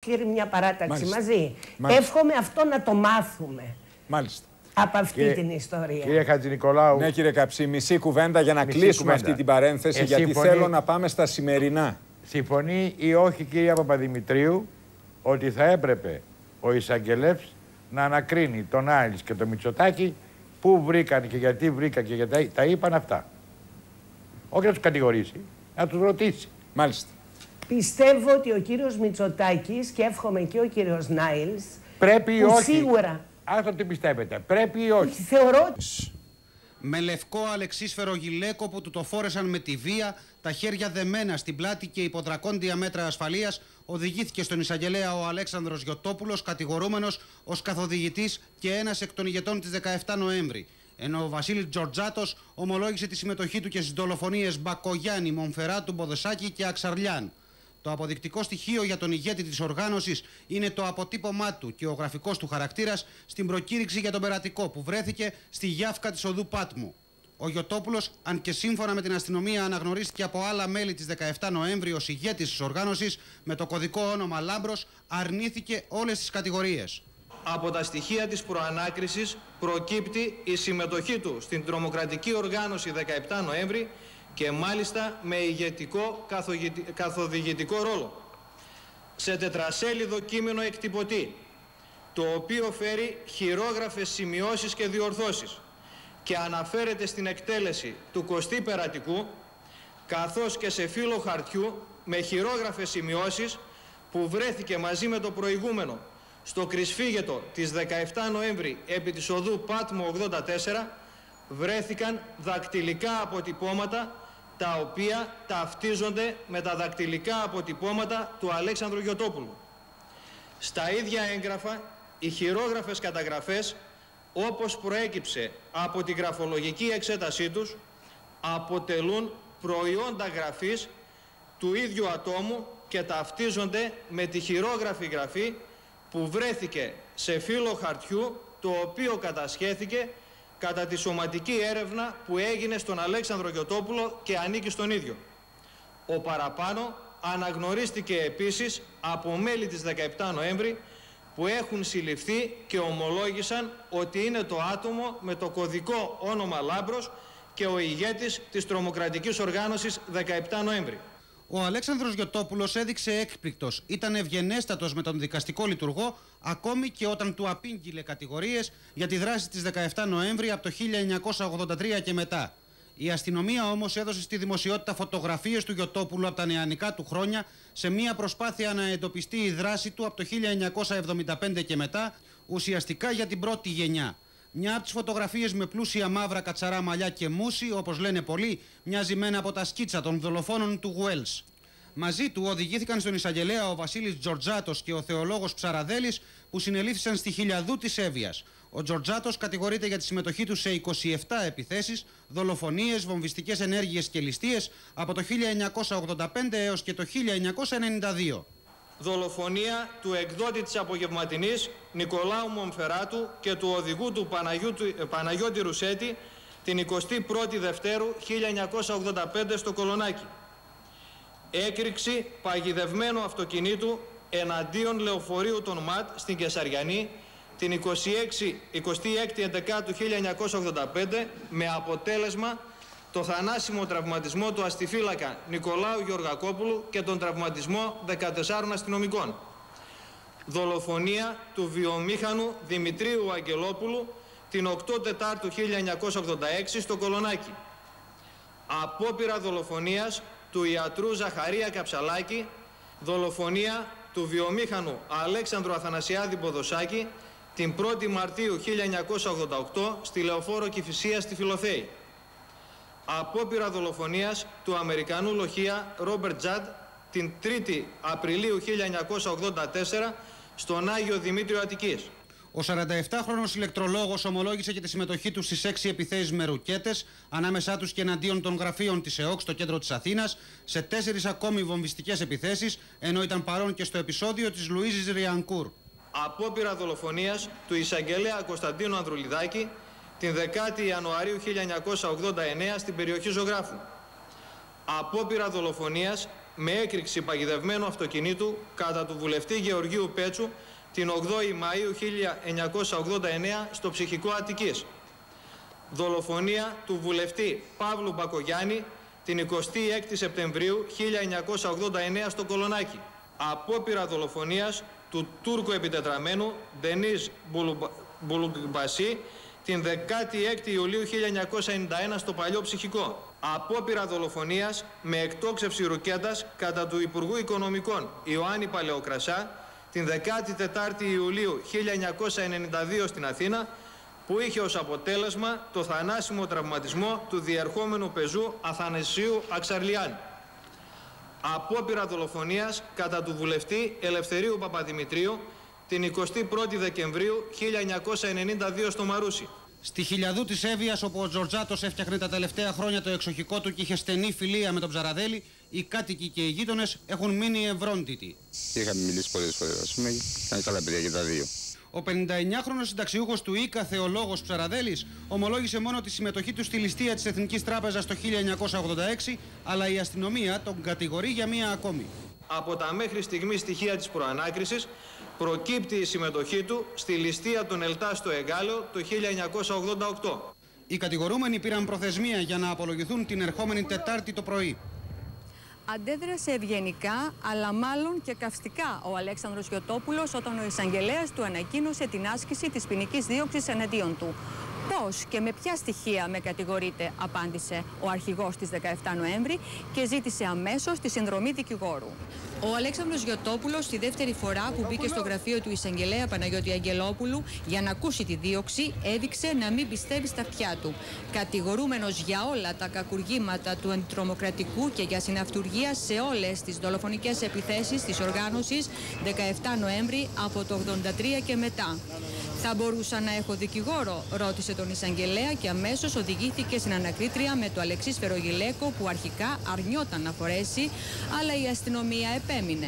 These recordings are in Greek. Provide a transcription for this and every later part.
μια παράταξη μαζί. Μάλιστα. Εύχομαι αυτό να το μάθουμε. Μάλιστα. Από αυτή την ιστορία. Κύριε Χατζηνικολάου. Ναι, κύριε Καψί, μισή κουβέντα για να κλείσουμε αυτή την παρένθεση, γιατί θέλω να πάμε στα σημερινά. Συμφωνεί ή όχι, κυρία Παπαδημητρίου, ότι θα έπρεπε ο εισαγγελεύς να ανακρίνει τον Άιλς και τον Μητσοτάκη πού βρήκαν και γιατί βρήκαν και γιατί τα είπαν αυτά. Όχι να τους κατηγορήσει, να τους ρωτήσει. Μάλιστα. Πιστεύω ότι ο κύριος Μητσοτάκης και εύχομαι και ο κύριος Νάιλς πρέπει ή όχι. Σίγουρα. Αν το τι πιστεύετε, πρέπει ή όχι. Θεωρώ. Με λευκό αλεξίσφαιρο γυλαίκο που του το φόρεσαν με τη βία, τα χέρια δεμένα στην πλάτη και υπό δρακόντια μέτρα ασφαλείας, οδηγήθηκε στον εισαγγελέα ο Αλέξανδρος Γιωτόπουλος, κατηγορούμενος ως καθοδηγητής και ένας εκ των ηγετών της 17 Νοέμβρη. Ενώ ο Βασίλης Τζορτζάτος ομολόγησε τη συμμετοχή του και στις δολοφονίες Μπακογιάννη, Μονφεράτου, Μποδεσάκη και Αξαρλιάν. Το αποδεικτικό στοιχείο για τον ηγέτη της οργάνωσης είναι το αποτύπωμά του και ο γραφικός του χαρακτήρας στην προκήρυξη για τον Περατικό που βρέθηκε στη Γιάφκα της οδού Πάτμου. Ο Γιωτόπουλος, αν και σύμφωνα με την αστυνομία αναγνωρίστηκε από άλλα μέλη της 17 Νοέμβρη ως ηγέτης της οργάνωσης με το κωδικό όνομα Λάμπρος, αρνήθηκε όλες τις κατηγορίες. Από τα στοιχεία της προανάκρισης προκύπτει η συμμετοχή του στην τρομοκρατική οργάνωση 17 Νοέμβρη και μάλιστα με ηγετικό καθοδηγητικό ρόλο. Σε τετρασέλιδο κείμενο εκτυπωτή, το οποίο φέρει χειρόγραφες σημειώσεις και διορθώσεις και αναφέρεται στην εκτέλεση του Κωστή Περατικού, καθώς και σε φύλλο χαρτιού με χειρόγραφες σημειώσεις που βρέθηκε μαζί με το προηγούμενο στο κρυσφύγετο της 17 Νοέμβρη επί της οδού Πάτμου 84, βρέθηκαν δακτυλικά αποτυπώματα τα οποία ταυτίζονται με τα δακτυλικά αποτυπώματα του Αλέξανδρου Γιωτόπουλου. Στα ίδια έγγραφα, οι χειρόγραφες καταγραφές, όπως προέκυψε από τη γραφολογική εξέτασή τους, αποτελούν προϊόντα γραφής του ίδιου ατόμου και ταυτίζονται με τη χειρόγραφη γραφή που βρέθηκε σε φύλλο χαρτιού, το οποίο κατασχέθηκε κατά τη σωματική έρευνα που έγινε στον Αλέξανδρο Γιωτόπουλο και ανήκει στον ίδιο. Ο παραπάνω αναγνωρίστηκε επίσης από μέλη της 17 Νοέμβρη που έχουν συλληφθεί και ομολόγησαν ότι είναι το άτομο με το κωδικό όνομα Λάμπρος και ο ηγέτης της τρομοκρατικής οργάνωσης 17 Νοέμβρη. Ο Αλέξανδρος Γιωτόπουλος έδειξε έκπληκτος, ήταν ευγενέστατος με τον δικαστικό λειτουργό, ακόμη και όταν του απήγγειλε κατηγορίες για τη δράση της 17 Νοέμβρη από το 1983 και μετά. Η αστυνομία όμως έδωσε στη δημοσιότητα φωτογραφίες του Γιωτόπουλου από τα νεανικά του χρόνια σε μια προσπάθεια να εντοπιστεί η δράση του από το 1975 και μετά, ουσιαστικά για την πρώτη γενιά. Μια από τις φωτογραφίες με πλούσια μαύρα κατσαρά μαλλιά και μουσι, όπως λένε πολλοί, μοιάζει με ένα από τα σκίτσα των δολοφόνων του Γουέλς. Μαζί του οδηγήθηκαν στον εισαγγελέα ο Βασίλης Τζορτζάτος και ο θεολόγος Ψαραδέλης, που συνελήφθησαν στη Χιλιαδού της Εύβοιας. Ο Τζορτζάτος κατηγορείται για τη συμμετοχή του σε 27 επιθέσεις, δολοφονίες, βομβιστικές ενέργειες και ληστείες από το 1985 έως και το 1992. Δολοφονία του εκδότη της Απογευματινής Νικολάου Μονφεράτου και του οδηγού του Παναγιώτη Ρουσέτη την 21η Δευτέρου 1985 στο Κολονάκι. Έκρηξη παγιδευμένου αυτοκινήτου εναντίον λεωφορείου των ΜΑΤ στην Κεσαριανή την 26η Εντεκάτου 1985 με αποτέλεσμα το θανάσιμο τραυματισμό του αστιφύλακα Νικολάου Γεωργακόπουλου και τον τραυματισμό 14 αστυνομικών. Δολοφονία του βιομήχανου Δημητρίου Αγγελόπουλου την 8 Τετάρτου 1986 στο Κολονάκι. Απόπειρα δολοφονίας του ιατρού Ζαχαρία Καψαλάκη, δολοφονία του βιομήχανου Αλέξανδρου Αθανασιάδη Ποδοσάκη την 1η Μαρτίου 1988 στη Λεωφόρο Κηφισίας στη Φιλοθέη. Απόπειρα δολοφονίας του Αμερικανού λοχεία Ρόμπερτ Τζαντ την 3η Απριλίου 1984 στον Άγιο Δημήτριο Αττικής. Ο 47χρονος ηλεκτρολόγος ομολόγησε και τη συμμετοχή του στις 6 επιθέσεις με ρουκέτες, ανάμεσά τους και εναντίον των γραφείων της ΕΟΚ στο κέντρο της Αθήνας, σε 4 ακόμη βομβιστικές επιθέσεις, ενώ ήταν παρόν και στο επεισόδιο της Λουίζης Ριανκούρ. Απόπειρα δολοφονίας του εισαγγελέα Κωνσταντίνου Ανδρουλιδάκη την 10η Ιανουαρίου 1989 στην περιοχή Ζωγράφου. Απόπειρα δολοφονίας με έκρηξη παγιδευμένου αυτοκινήτου κατά του βουλευτή Γεωργίου Πέτσου την 8η Μαΐου 1989 στο Ψυχικό Αττικής. Δολοφονία του βουλευτή Παύλου Μπακογιάννη την 26η Σεπτεμβρίου 1989 στο Κολονάκι. Απόπειρα δολοφονίας του Τούρκου επιτετραμένου Ντενίζ Μπουλουγκμπασί την 16η Ιουλίου 1991 στο Παλιό Ψυχικό. Απόπειρα δολοφονίας με εκτόξευση ρουκέτας κατά του Υπουργού Οικονομικών Ιωάννη Παλαιοκρασά την 14η Ιουλίου 1992 στην Αθήνα, που είχε ως αποτέλεσμα το θανάσιμο τραυματισμό του διερχόμενου πεζού Αθανασίου Αξαρλιάν. Απόπειρα δολοφονίας κατά του βουλευτή Ελευθερίου Παπαδημητρίου την 21η Δεκεμβρίου 1992 στο Μαρούσι. Στη Χιλιαδού της Εύβοιας, όπου ο Τζορτζάτος έφτιαχνε τα τελευταία χρόνια το εξοχικό του και είχε στενή φιλία με τον Ψαραδέλη, οι κάτοικοι και οι γείτονες έχουν μείνει ευρώνητοι. Είχαμε μιλήσει πολλές φορές, ας πούμε, ήταν καλά παιδιά και τα δύο. Ο 59χρονος συνταξιούχος του ΙΚΑ Θεολόγος Ψαραδέλης ομολόγησε μόνο τη συμμετοχή του στη ληστεία της Εθνικής Τράπεζας το 1986, αλλά η αστυνομία τον κατηγορεί για μία ακόμη. Από τα μέχρι στιγμή στοιχεία της προανάκρισης προκύπτει η συμμετοχή του στη ληστεία των ΕΛΤΑ στο Εγκάλεο το 1988. Οι κατηγορούμενοι πήραν προθεσμία για να απολογηθούν την ερχόμενη Τετάρτη το πρωί. Αντέδρασε ευγενικά, αλλά μάλλον και καυστικά ο Αλέξανδρος Γιωτόπουλος όταν ο εισαγγελέας του ανακοίνωσε την άσκηση της ποινικής δίωξης εναντίον του. Πώς και με ποια στοιχεία με κατηγορείτε, απάντησε ο αρχηγός της 17 Νοέμβρη και ζήτησε αμέσως τη συνδρομή δικηγόρου. Ο Αλέξανδρος Γιωτόπουλος, τη δεύτερη φορά που μπήκε στο γραφείο του εισαγγελέα Παναγιώτη Αγγελόπουλου για να ακούσει τη δίωξη, έδειξε να μην πιστεύει στα αυτιά του. Κατηγορούμενος για όλα τα κακουργήματα του αντιτρομοκρατικού και για συναυτουργία σε όλες τις δολοφονικές επιθέσεις της οργάνωσης 17 Νοέμβρη από το 83 και μετά. Θα μπορούσα να έχω δικηγόρο, ρώτησε τον εισαγγελέα και αμέσως οδηγήθηκε στην ανακρίτρια με το Αλεξή Σφαιρογιλέκο που αρχικά αρνιόταν να φορέσει, αλλά η αστυνομία επέμεινε.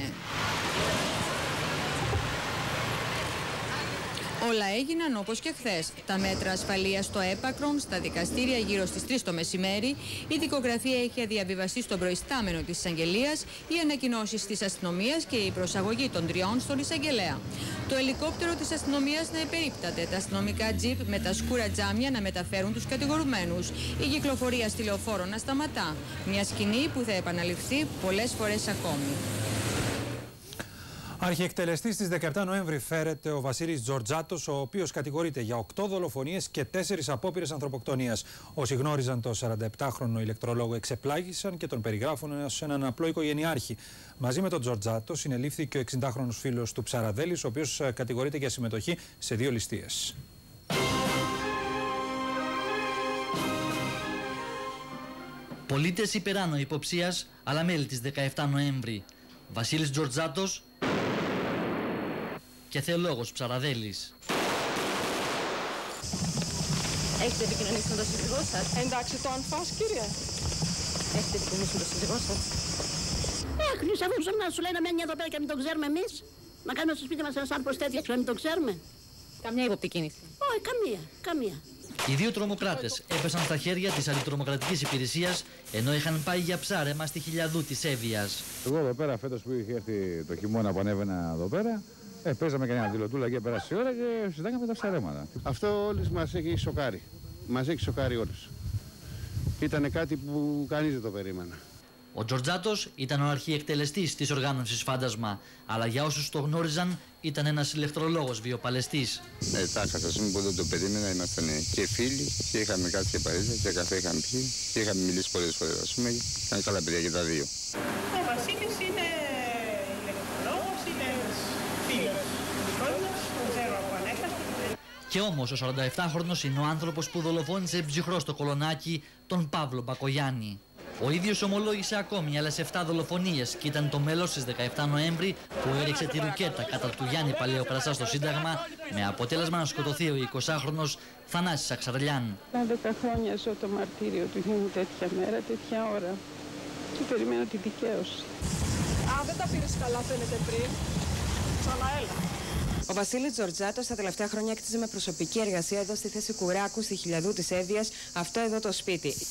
Όλα έγιναν όπως και χθες. Τα μέτρα ασφαλείας στο έπακρον, στα δικαστήρια γύρω στις 3 το μεσημέρι, η δικογραφία είχε διαβιβαστεί στον προϊστάμενο της εισαγγελίας, οι ανακοινώσεις της αστυνομίας και η προσαγωγή των 3 στον εισαγγελέα. Το ελικόπτερο της αστυνομίας να επερίπταται, τα αστυνομικά τζιπ με τα σκούρα τζάμια να μεταφέρουν τους κατηγορουμένους, η κυκλοφορία στη λεωφόρο να σταματά. Μια σκηνή που θα επαναληφθεί πολλές φορές ακόμη. Αρχιεκτελεστής της 17 Νοέμβρη φέρεται ο Βασίλης Τζορτζάτος, ο οποίος κατηγορείται για 8 δολοφονίες και 4 απόπειρες ανθρωποκτονίας. Όσοι γνώριζαν το 47χρονο ηλεκτρολόγο εξεπλάγησαν και τον περιγράφουν ως έναν απλό οικογενειάρχη. Μαζί με τον Τζορτζάτο συνελήφθη και ο 60χρονος φίλος του Ψαραδέλης, ο οποίος κατηγορείται για συμμετοχή σε 2 ληστείες. Πολίτες υπεράνω υποψίας, αλλά μέλη της 17 Νοέμβρη. Βασίλης Τζορτζάτος και Θεολόγος Ψαραδέλης. Έχετε επικοινωνήσει με τον σύζυγό σας? Εντάξει, το ανφάς, κύριε. Έχετε επικοινωνήσει με τον σύζυγό σας? Έχνεις, αφού να σου λέει να μένει εδώ πέρα και να μην το ξέρουμε εμείς. Να κάνουμε στο σπίτι μας ένας άνθρωπος τέτοια και να μην το ξέρουμε. Καμιά ύποπτη κίνηση? Όχι, καμία. Οι 2 τρομοκράτες έπεσαν στα χέρια της αντιτρομοκρατικής υπηρεσίας ενώ είχαν πάει για ψάρεμα στη Χιλιαδού της Εύβοιας. Εγώ εδώ πέρα φέτος που είχε έρθει το χειμώνα που ανέβαινα εδώ πέρα, παίζαμε κανένα δηλωτούλα και πέρασε η ώρα και συζητάγαμε τα ψαρέματα. Αυτό όλους μας έχει σοκάρει. Μας έχει σοκάρει όλους. Ήταν κάτι που κανείς δεν το περίμενα. Ο Τζορτζάτος ήταν ο αρχιεκτελεστής της οργάνωσης Φάντασμα, αλλά για όσους το γνώριζαν ήταν ένας ηλεκτρολόγος βιοπαλαιστής. Τάχα σας πούμε που δεν το περίμενα, ήμασταν και φίλοι και είχαμε κάτι και παρέα και καφέ είχαμε πιει και είχαμε μιλήσει πολλές φορές, ας πούμε, ήταν καλά παιδιά και τα δύο. Ο Βασίλης είναι ηλεκτρολόγος, είναι φίλος δικός μας, τον ξέρω από ανέκαθεν. Και όμως ο 47χρονος είναι ο άνθρωπος που δολοφόνησε ψυχρό στο Κολονάκι τον Παύλο Μπακογιάννη. Ο ίδιος ομολόγησε ακόμη άλλες 7 δολοφονίες και ήταν το μέλος της 17 Νοέμβρη που έριξε τη ρουκέτα κατά του Γιάννη Παλαιοκρασά στο Σύνταγμα με αποτέλεσμα να σκοτωθεί ο 20χρονος Θανάσης Αξαρλιάν. 11 χρόνια ζω το μαρτύριο του γιού μου τέτοια μέρα, τέτοια ώρα και περιμένω τη δικαίωση. Δεν τα πήρες καλά φαίνεται πριν. Ξαναέλα. Ο Βασίλης Τζορτζάτος τα τελευταία χρόνια έκτιζε με προσωπική εργασία εδώ στη θέση Κουράκου, στη Χιλιαδού της Εύβοιας, αυτό εδώ το σπίτι.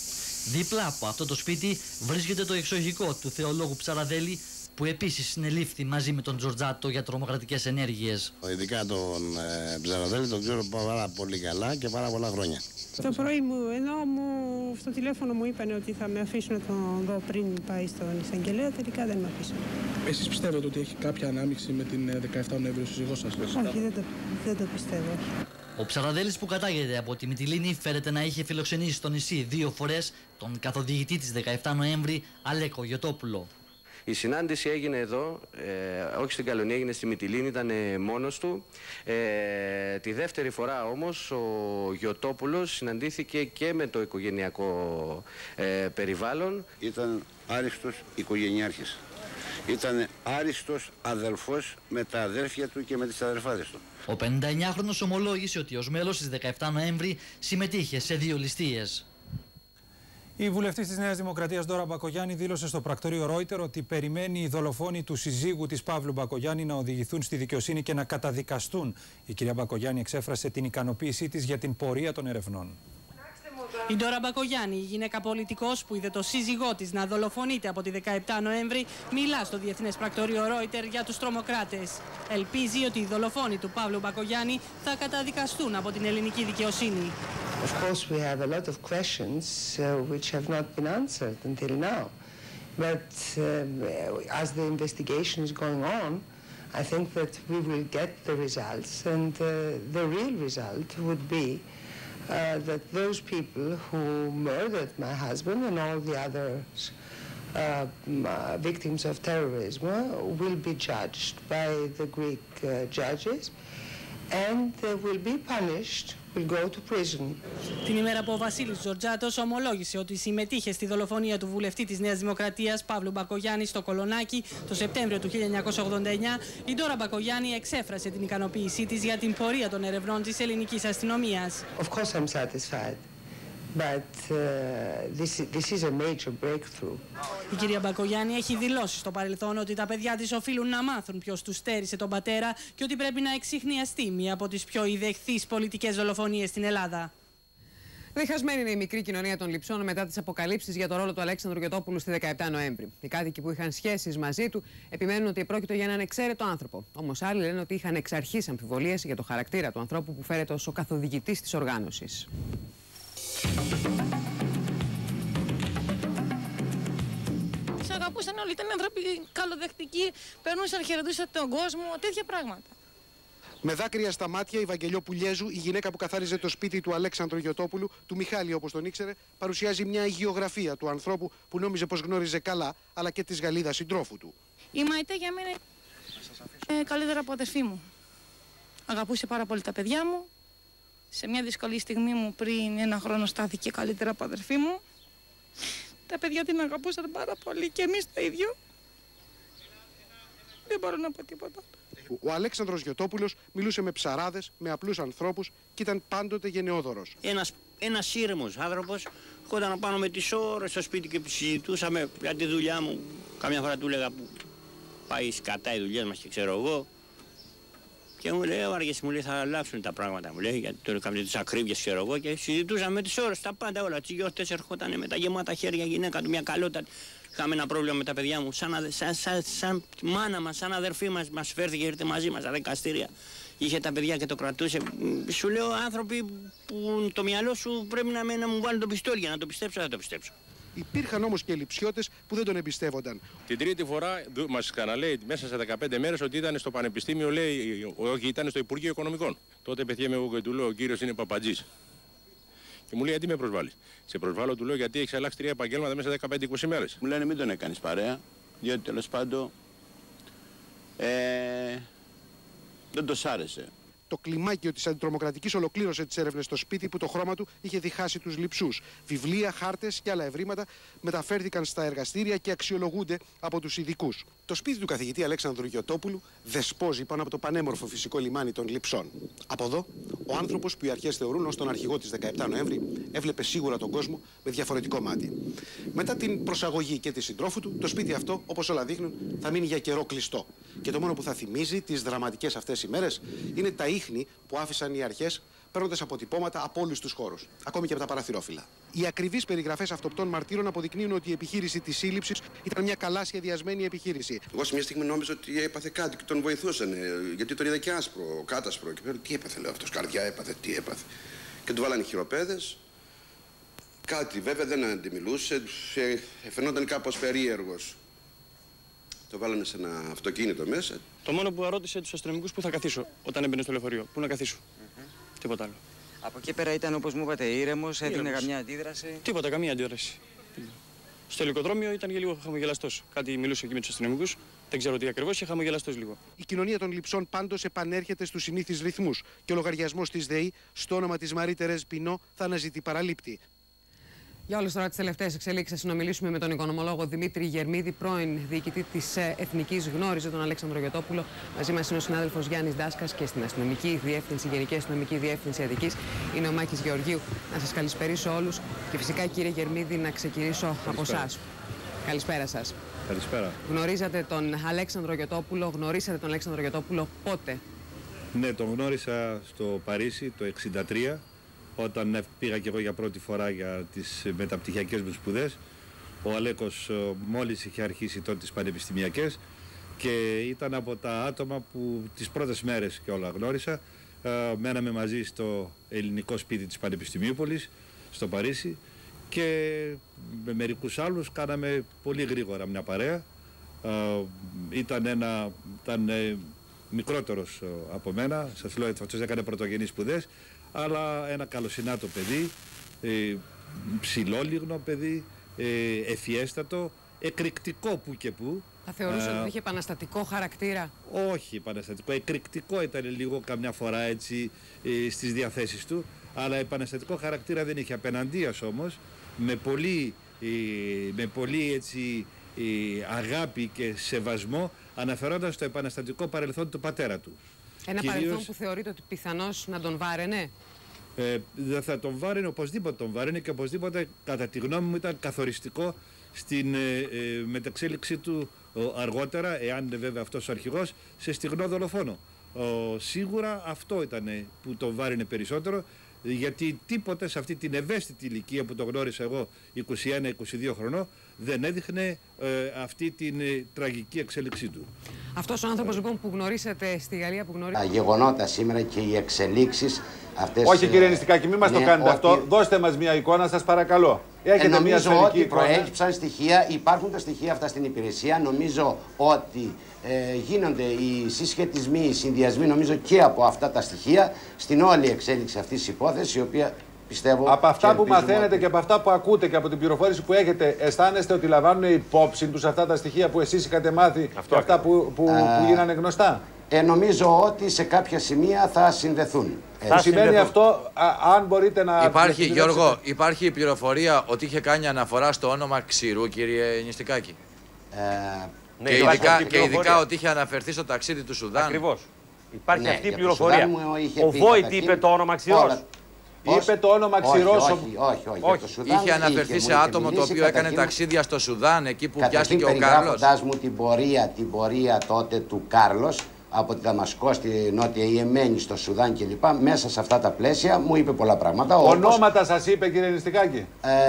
Δίπλα από αυτό το σπίτι βρίσκεται το εξοχικό του θεολόγου Ψαραδέλη, που επίσης συνελήφθη μαζί με τον Τζορτζάτο για τρομοκρατικές ενέργειες. Ειδικά τον Ψαραδέλη τον ξέρω πάρα πολύ καλά και πάρα πολλά χρόνια. Το πρωί ενώ στο τηλέφωνο μου είπαν ότι θα με αφήσουν να τον δω πριν πάει στον εισαγγελέα, τελικά δεν με αφήσουν. Εσείς πιστεύετε ότι έχει κάποια ανάμειξη με την 17 Νοεμβρίου σύζυγό σας? Όχι, δεν το πιστεύω. Ο Ψαραδέλης, που κατάγεται από τη Μυτιλήνη, φέρεται να είχε φιλοξενήσει στο νησί 2 φορές τον καθοδηγητή της 17 Νοέμβρη, Αλέκο Γιωτόπουλο. Η συνάντηση έγινε εδώ, όχι στην Καλονία, έγινε στη Μυτιλήνη, ήταν μόνος του. Τη δεύτερη φορά όμως ο Γιωτόπουλος συναντήθηκε και με το οικογενειακό περιβάλλον. Ήταν άριστος οικογενειάρχης. Ήταν άριστος αδελφός με τα αδέρφια του και με τις αδερφάδες του. Ο 59χρονος ομολόγησε ότι ως μέλος της 17 Νοέμβρη συμμετείχε σε 2 ληστείες. Η βουλευτής της Νέας Δημοκρατίας Ντόρα Μπακογιάννη δήλωσε στο πρακτορείο Ρόιτερ ότι περιμένει οι δολοφόνοι του συζύγου της Παύλου Μπακογιάννη να οδηγηθούν στη δικαιοσύνη και να καταδικαστούν. Η κυρία Μπακογιάννη εξέφρασε την ικανοποίησή της για την πορεία των ερευνών. Η Ντόρα Μπακογιάννη, η γυναίκα πολιτικός που είδε το σύζυγό της να δολοφονείται από τη 17 Νοέμβρη, μιλά στο Διεθνές Πρακτορείο Ρόιτερ για τους τρομοκράτες. Ελπίζει ότι οι δολοφόνοι του Παύλου Μπακογιάννη θα καταδικαστούν από την ελληνική δικαιοσύνη. Of course, we have a lot of questions which have not been answered until now. But as the investigation is going on, I think that we will get the results, and the real result would be that those people who murdered my husband and all the other victims of terrorism will be judged by the Greek judges, and they will be punished, will go to prison. Την ημέρα που ο Βασίλης Τζορτζάτος ομολόγησε ότι συμμετείχε στη δολοφονία του βουλευτή της Νέας Δημοκρατίας Παύλου Μπακογιάννη στο Κολονάκι το Σεπτέμβριο του 1989, η Ντόρα Μπακογιάννη εξέφρασε την ικανοποίησή της για την πορεία των ερευνών της ελληνικής αστυνομίας. Of course I'm satisfied, but this is a major breakthrough. Η κυρία Μπακογιάννη έχει δηλώσει στο παρελθόν ότι τα παιδιά της οφείλουν να μάθουν ποιος τους στέρισε τον πατέρα και ότι πρέπει να εξιχνιαστεί μία από τις πιο ιδεχθείς πολιτικές δολοφονίες στην Ελλάδα. Διχασμένη είναι η μικρή κοινωνία των Λειψών μετά τις αποκαλύψεις για το ρόλο του Αλέξανδρου Γιωτόπουλου στη 17 Νοέμβρη. Οι κάτοικοι που είχαν σχέσεις μαζί του επιμένουν ότι πρόκειται για έναν εξαίρετο άνθρωπο. Όμως άλλοι λένε ότι είχαν εξ αρχής αμφιβολίες για το χαρακτήρα του ανθρώπου που φέρεται ως ο καθοδηγητής της οργάνωσης. Τις αγαπούσαν όλοι, ήταν άνθρωποι καλοδεχτικοί, περνούσαν, χαιρετούσαν τον κόσμο, τέτοια πράγματα. Με δάκρυα στα μάτια, η Βαγγελιόπουλιέζου, η γυναίκα που καθάριζε το σπίτι του Αλέξανδρου Γιωτόπουλου, του Μιχάλη όπως τον ήξερε, παρουσιάζει μια υγειογραφία του ανθρώπου που νόμιζε πως γνώριζε καλά, αλλά και της Γαλλίδας συντρόφου του. Η Μαϊτέ για μένα είναι καλύτερα από αδερφή μου. Αγαπούσε πάρα πολύ τα παιδιά μου. Σε μια δύσκολη στιγμή μου πριν 1 χρόνο στάθηκε καλύτερα από αδερφή μου. Τα παιδιά την αγαπούσαν πάρα πολύ και εμείς το ίδιο. Δεν μπορώ να πω τίποτα. Ο Αλέξανδρος Γιωτόπουλος μιλούσε με ψαράδες, με απλούς ανθρώπους και ήταν πάντοτε γενναιόδωρος. Ένας ήρεμος άνθρωπος, χόταν πάνω με τις ώρες στο σπίτι και συζητούσαμε για τη δουλειά μου. Καμιά φορά του έλεγα που πάει σκατά οι δουλειές μας και ξέρω εγώ. Και μου λέει, Βάργες, μου λέει, θα αλλάξουν τα πράγματα, μου λέει, γιατί τώρα έκαμε τις ακρίβειες, ξέρω εγώ, και συζητούσαμε τις ώρες, τα πάντα όλα. Τσιγιώτες ερχόταν με τα γεμάτα χέρια, γυναίκα του, μια καλότατη. Είχαμε ένα πρόβλημα με τα παιδιά μου, σαν μάνα μας, σαν αδερφή μας φέρθηκε, ήρθε μαζί μας στα δικαστήρια. Είχε τα παιδιά και το κρατούσε. Σου λέω, άνθρωποι που το μυαλό σου πρέπει να μου βάλουν το πιστόλι για να το πιστέψω, θα το πιστέψω. Υπήρχαν όμως και λειψιώτες που δεν τον εμπιστεύονταν. Την τρίτη φορά μας ξαναλέει μέσα σε 15 μέρες ότι ήταν στο Πανεπιστήμιο, λέει, όχι, ήταν στο Υπουργείο Οικονομικών. Τότε πετιέμαι εγώ και του λέω, ο κύριος είναι παπατζής. Και μου λέει, γιατί με προσβάλλεις? Σε προσβάλλω, του λέω, γιατί έχεις αλλάξει 3 επαγγέλματα μέσα σε 15-20 μέρες. Μου λένε μην τον έκανεις παρέα, διότι τέλος πάντων δεν το σ' άρεσε. Το κλιμάκιο της αντιτρομοκρατικής ολοκλήρωσε τις έρευνες στο σπίτι που το χρώμα του είχε διχάσει τους λειψούς. Βιβλία, χάρτες και άλλα ευρήματα μεταφέρθηκαν στα εργαστήρια και αξιολογούνται από τους ειδικούς. Το σπίτι του καθηγητή Αλέξανδρου Γιωτόπουλου δεσπόζει πάνω από το πανέμορφο φυσικό λιμάνι των Λειψών. Από εδώ, ο άνθρωπος που οι αρχές θεωρούν ως τον αρχηγό της 17 Νοέμβρη έβλεπε σίγουρα τον κόσμο με διαφορετικό μάτι. Μετά την προσαγωγή και τη συντρόφου του, το σπίτι αυτό, όπως όλα δείχνουν, θα μείνει για καιρό κλειστό. Και το μόνο που θα θυμίζει τις δραματικές αυτές ημέρες είναι τα ίχνη που άφησαν οι αρχές παίρνοντας αποτυπώματα από όλους τους χώρους, ακόμη και από τα παραθυρόφυλλα. Οι ακριβείς περιγραφές αυτοπτών μαρτύρων αποδεικνύουν ότι η επιχείρηση της σύλληψης ήταν μια καλά σχεδιασμένη επιχείρηση. Εγώ σε μια στιγμή νόμιζα ότι έπαθε κάτι και τον βοηθούσαν, γιατί τον είδα και άσπρο, κάτασπρο. Και πέρα, τι έπαθε, λέω, αυτός καρδιά έπαθε, τι έπαθε. Και του βάλανε χειροπέδες. Κάτι βέβαια δεν αντιμιλούσε, φαινόταν κάπως περίεργος. Το βάλανε σε ένα αυτοκίνητο μέσα. Το μόνο που ρώτησε τους αστυνομικούς πού θα καθίσω όταν έμπαινε στο λεωφορείο. Πού να καθίσω. Τίποτα άλλο. Από εκεί πέρα ήταν, όπως μου είπατε, ήρεμος, έδινε καμιά αντίδραση. Τίποτα, καμία αντίδραση. Στο ελικοδρόμιο ήταν και λίγο χαμογελαστός. Κάτι μιλούσε εκεί με τους αστυνομικούς. Δεν ξέρω τι ακριβώς, και χαμογελαστός λίγο. Η κοινωνία των Λειψών πάντως επανέρχεται στους συνήθεις ρυθμούς και ο λογαριασμός της ΔΕΗ στο όνομα της Μαρή Τερέζ Πινό θα αναζητεί παραλήπτη. Για όλες τώρα τις τελευταίες εξελίξεις, θα συνομιλήσουμε με τον οικονομολόγο Δημήτρη Γερμίδη, πρώην διοικητή της Εθνικής, γνώριζε τον Αλέξανδρο Γιωτόπουλο. Μαζί μας είναι ο συνάδελφος Γιάννης Δάσκας και στην Αστυνομική Διεύθυνση, Γενική Αστυνομική Διεύθυνση Αττικής είναι ο Μάκης Γεωργίου. Να σας καλησπερίσω όλους και φυσικά, κύριε Γερμίδη, να ξεκινήσω από εσάς. Καλησπέρα σας. Καλησπέρα. Γνωρίζατε τον Αλέξανδρο Γιωτόπουλο πότε? Ναι, τον γνώρισα στο Παρίσι το 1963. Όταν πήγα και εγώ για πρώτη φορά για τις μεταπτυχιακές μου σπουδές. Ο Αλέκος μόλις είχε αρχίσει τότε τις πανεπιστημιακές και ήταν από τα άτομα που τις πρώτες μέρες και όλα γνώρισα. Μέναμε μαζί στο ελληνικό σπίτι της Πανεπιστημίουπολης, στο Παρίσι, και με μερικούς άλλους κάναμε πολύ γρήγορα μια παρέα. Ήταν μικρότερος από μένα, σας λέω, αυτός έκανε πρωτογενείς σπουδές, αλλά ένα καλοσυνάτο παιδί, ψηλόλιγνο παιδί, ευφιέστατο, εκρηκτικό που και που. Θα θεωρούσατε ότι είχε επαναστατικό χαρακτήρα? Όχι επαναστατικό, εκρηκτικό ήταν λίγο καμιά φορά έτσι στις διαθέσεις του, αλλά επαναστατικό χαρακτήρα δεν είχε. Απέναντίας όμως, με πολύ έτσι, αγάπη και σεβασμό, αναφερόντας στο επαναστατικό παρελθόν του πατέρα του. Ένα παρελθόν που θεωρείτε ότι πιθανώς να τον βάραινε? Δεν θα τον βάραινε, οπωσδήποτε τον βάραινε, και οπωσδήποτε κατά τη γνώμη μου ήταν καθοριστικό στην μεταξέλιξή του αργότερα, εάν βέβαια αυτός ο αρχηγός, σε στιγνό δολοφόνο. Σίγουρα αυτό ήταν που τον βάραινε περισσότερο, γιατί τίποτε σε αυτή την ευαίσθητη ηλικία που τον γνώρισα εγώ, 21-22 χρονών, δεν έδειχνε αυτή την τραγική εξέλιξή του. Αυτός ο άνθρωπος λοιπόν που γνωρίσατε στη Γαλλία, που γνωρίσατε... Τα γεγονότα σήμερα και οι εξελίξεις αυτές... Όχι, κύριε Νηστικάκη, μην μας το κάνετε αυτό. Δώστε μας μια εικόνα, σας παρακαλώ. Έχετε μια σφαιρική εικόνα? Προέκυψαν στοιχεία, υπάρχουν τα στοιχεία αυτά στην υπηρεσία. Νομίζω ότι γίνονται οι συσχετισμοί, οι συνδυασμοί, νομίζω, και από αυτά τα στοιχεία στην όλη εξέλιξη αυτής της υπόθεσης, η οποία πιστεύω... Από αυτά που μαθαίνετε και από αυτά που ακούτε και από την πληροφόρηση που έχετε, αισθάνεστε ότι λαμβάνουν υπόψη τους αυτά τα στοιχεία που εσείς είχατε μάθει και αυτά που γίνανε γνωστά? Νομίζω ότι σε κάποια σημεία θα συνδεθούν. Σημαίνει αυτό, αν μπορείτε να... Υπάρχει, Γιώργο, υπάρχει η πληροφορία ότι είχε κάνει αναφορά στο όνομα Ξηρού, κύριε Νηστικάκη. Ναι, και ειδικά ότι είχε αναφερθεί στο ταξίδι του Σουδάν. Ακριβώς. Υπάρχει αυτή η πληροφορία. Ο Βόιτ είπε το όνομα Ξηρός. Είπε το όνομα Ξηρός. Όχι. Είχε αναφερθεί σε άτομο το οποίο έκανε ταξίδια στο Σουδάν, εκεί που πιάστηκε ο Κάρλος. Περιγράφοντας μου την πορεία τότε του Κάρλος από τη Δαμασκό στη Νότια Ιεμένη, στο Σουδάν κλπ. Μέσα σε αυτά τα πλαίσια μου είπε πολλά πράγματα. Ονόματα σας είπε, κύριε Νηστικάκη?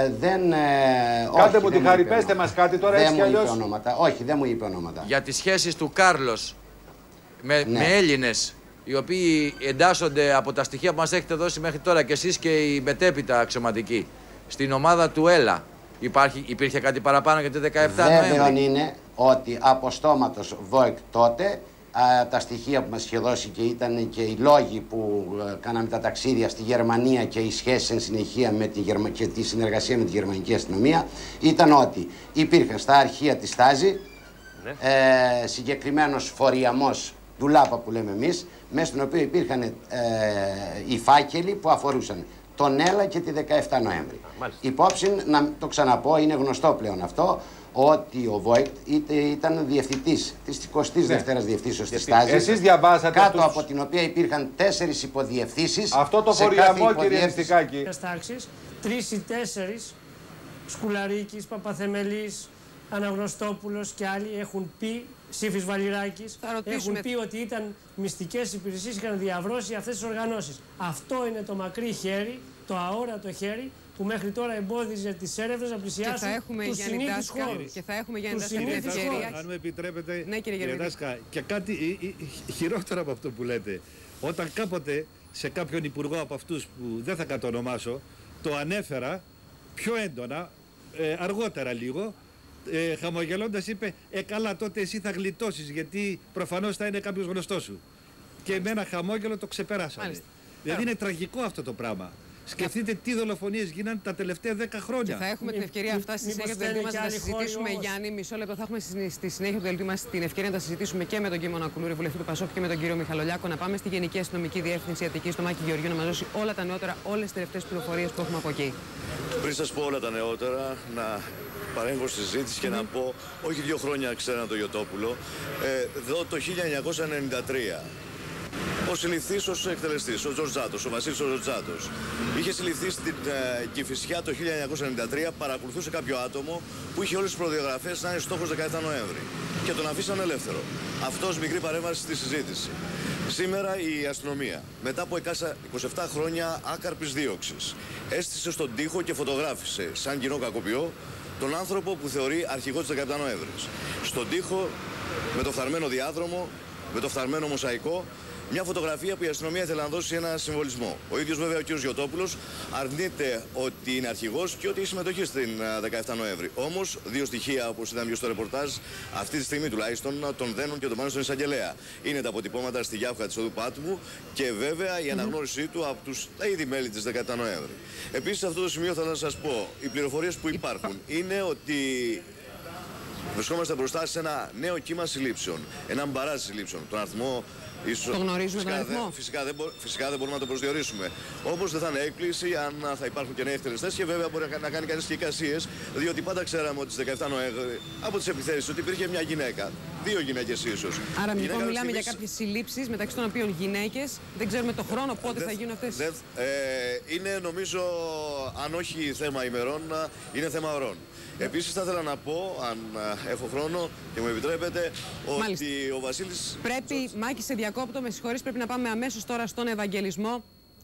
Κάντε μου τη χάρη, πέστε μας κάτι τώρα, έτσι κι αλλιώς. Όχι, δεν μου είπε ονόματα. Για τις σχέσεις του Κάρλος με Έλληνες, οι οποίοι εντάσσονται από τα στοιχεία που μας έχετε δώσει μέχρι τώρα και εσείς και οι μετέπειτα αξιωματικοί στην ομάδα του ΕΛΑ. Υπήρχε κάτι παραπάνω για τη 17 Νοέμβρη? Βέβαιον είναι ότι από στόματος Βόικ τότε, τα στοιχεία που μας είχε δώσει και ήταν και οι λόγοι που κάναμε τα ταξίδια στη Γερμανία και οι σχέσεις εν συνεχεία και τη συνεργασία με τη γερμανική αστυνομία, ήταν ότι υπήρχαν στα αρχεία της Στάζη συγκεκριμένος φοριαμός ντουλάπα που λέμε εμείς, μέσα στον οποίο υπήρχαν οι φάκελοι που αφορούσαν τον ΕΛΑ και τη 17 Νοέμβρη. Υπόψη, να το ξαναπώ, είναι γνωστό πλέον αυτό, ότι ο Βόιτ ήταν διευθυντής της 22ης διευθύνσεως της Στάζης. Εσείς διαβάσατε κάτω από την οποία υπήρχαν 4 υποδιευθύνσεις. Αυτό το φοριαμό, κύριε Νηστικάκη. Τάξεις, 3 ή 4 Σκουλαρίκης, Παπαθεμελής, Αναγνωστόπουλος και άλλοι έχουν πει, Σύφης Βαλιράκης, έχουν πει ότι ήταν μυστικές υπηρεσίες, είχαν διαβρώσει αυτές τις οργανώσεις. Αυτό είναι το μακρύ χέρι, το αόρατο χέρι, που μέχρι τώρα εμπόδιζε τις έρευνες να πλησιάσουν τους συνήθεις χώρους. Και θα έχουμε για Ντάσκα την ευκαιρία. Αν μου επιτρέπετε, ναι, κύριε Ντάσκα, και κάτι χειρότερο από αυτό που λέτε. Όταν κάποτε σε κάποιον υπουργό από αυτούς που δεν θα κατονομάσω, το ανέφερα πιο έντονα, αργότερα λίγο, χαμογελώντας είπε καλά, τότε εσύ θα γλιτώσεις, γιατί προφανώς θα είναι κάποιος γνωστός σου. Και με ένα χαμόγελο το ξεπεράσανε. Δηλαδή είναι τραγικό αυτό το πράγμα. Σκεφτείτε τι δολοφονίες γίνανε τα τελευταία 10 χρόνια. Και θα έχουμε την ευκαιρία αυτά στη συνέχεια του δελτίου μας να τα συζητήσουμε. Γιάννη, μισό λεπτό. Θα έχουμε στη συνέχεια του δελτίου μας την ευκαιρία να τα συζητήσουμε και με τον κύριο Μονακουλούρη, βουλευτή του Πασόκ, και με τον κύριο Μιχαλολιάκο. Να πάμε στη Γενική Αστυνομική Διεύθυνση Αττικής, στο Μάκη Γεωργίου, να μας δώσει όλα τα νεότερα, όλες τις τελευταίες πληροφορίες που έχουμε από εκεί. Πριν σας πω όλα τα νεότερα, να παρέμβω στη συζήτηση και να πω, όχι 2 χρόνια ξέραν τον Γιωτόπουλο, εδώ το 1993. Ο συλληφθής ως εκτελεστής, ο Τζορτζάτος, ο Βασίλης ο Τζορτζάτος, είχε συλληφθεί στην Κηφισιά το 1993, παρακολουθούσε κάποιο άτομο που είχε όλες τις προδιαγραφές να είναι στόχος 17 Νοέμβρη και τον αφήσαν ελεύθερο. Αυτός μικρή παρέμβαση στη συζήτηση. Σήμερα η αστυνομία, μετά από 27 χρόνια άκαρπης δίωξης, έστησε στον τοίχο και φωτογράφησε σαν κοινό κακοποιό τον άνθρωπο που θεωρεί αρχηγό της 17 Νοέμβρης. Στον τοίχο, με το φθαρμένο διάδρομο, με το φθαρμένο μοσαϊκό, μια φωτογραφία που η αστυνομία ήθελε να δώσει ένα συμβολισμό. Ο ίδιος βέβαια ο κ. Γιωτόπουλος αρνείται ότι είναι αρχηγός και ότι έχει συμμετοχή στην 17 Νοέμβρη. Όμως, 2 στοιχεία, όπως είδαμε και στο ρεπορτάζ, αυτή τη στιγμή τουλάχιστον τον δένουν και τον πάνε στον εισαγγελέα. Είναι τα αποτυπώματα στη Γιάφκα της Οδού Πάτμου και βέβαια η αναγνώρισή του από τους ήδη μέλη της 17 Νοέμβρη. Επίσης, σε αυτό το σημείο θα σας πω, οι πληροφορίες που υπάρχουν είναι ότι βρισκόμαστε μπροστά σε ένα νέο κύμα συλλήψεων. Ένα μπαράζ συλλήψεων. Τον αριθμό ίσως. Το γνωρίζουμε τον αριθμό. Φυσικά δεν μπορούμε να το προσδιορίσουμε. Όπως δεν θα είναι έκπληξη αν θα υπάρχουν και νέοι εκτελεστές και βέβαια μπορεί να κάνει κανείς και εικασίες. Διότι πάντα ξέραμε ότι στις 17 Νοέμβρη από τις επιθέσεις ότι υπήρχε μια γυναίκα. 2 γυναίκες ίσως. Άρα λοιπόν μιλάμε για κάποιες συλλήψεις μεταξύ των οποίων γυναίκες. Δεν ξέρουμε το χρόνο πότε θα γίνουν αυτές. Είναι νομίζω, αν όχι θέμα ημερών, είναι θέμα ωρών. Επίσης θα ήθελα να πω, αν έχω χρόνο και μου επιτρέπετε, ότι ο Βασίλης... Πρέπει, Μάκη, σε διακόπτω, με συγχωρείς, πρέπει να πάμε αμέσως τώρα στον Ευαγγελισμό.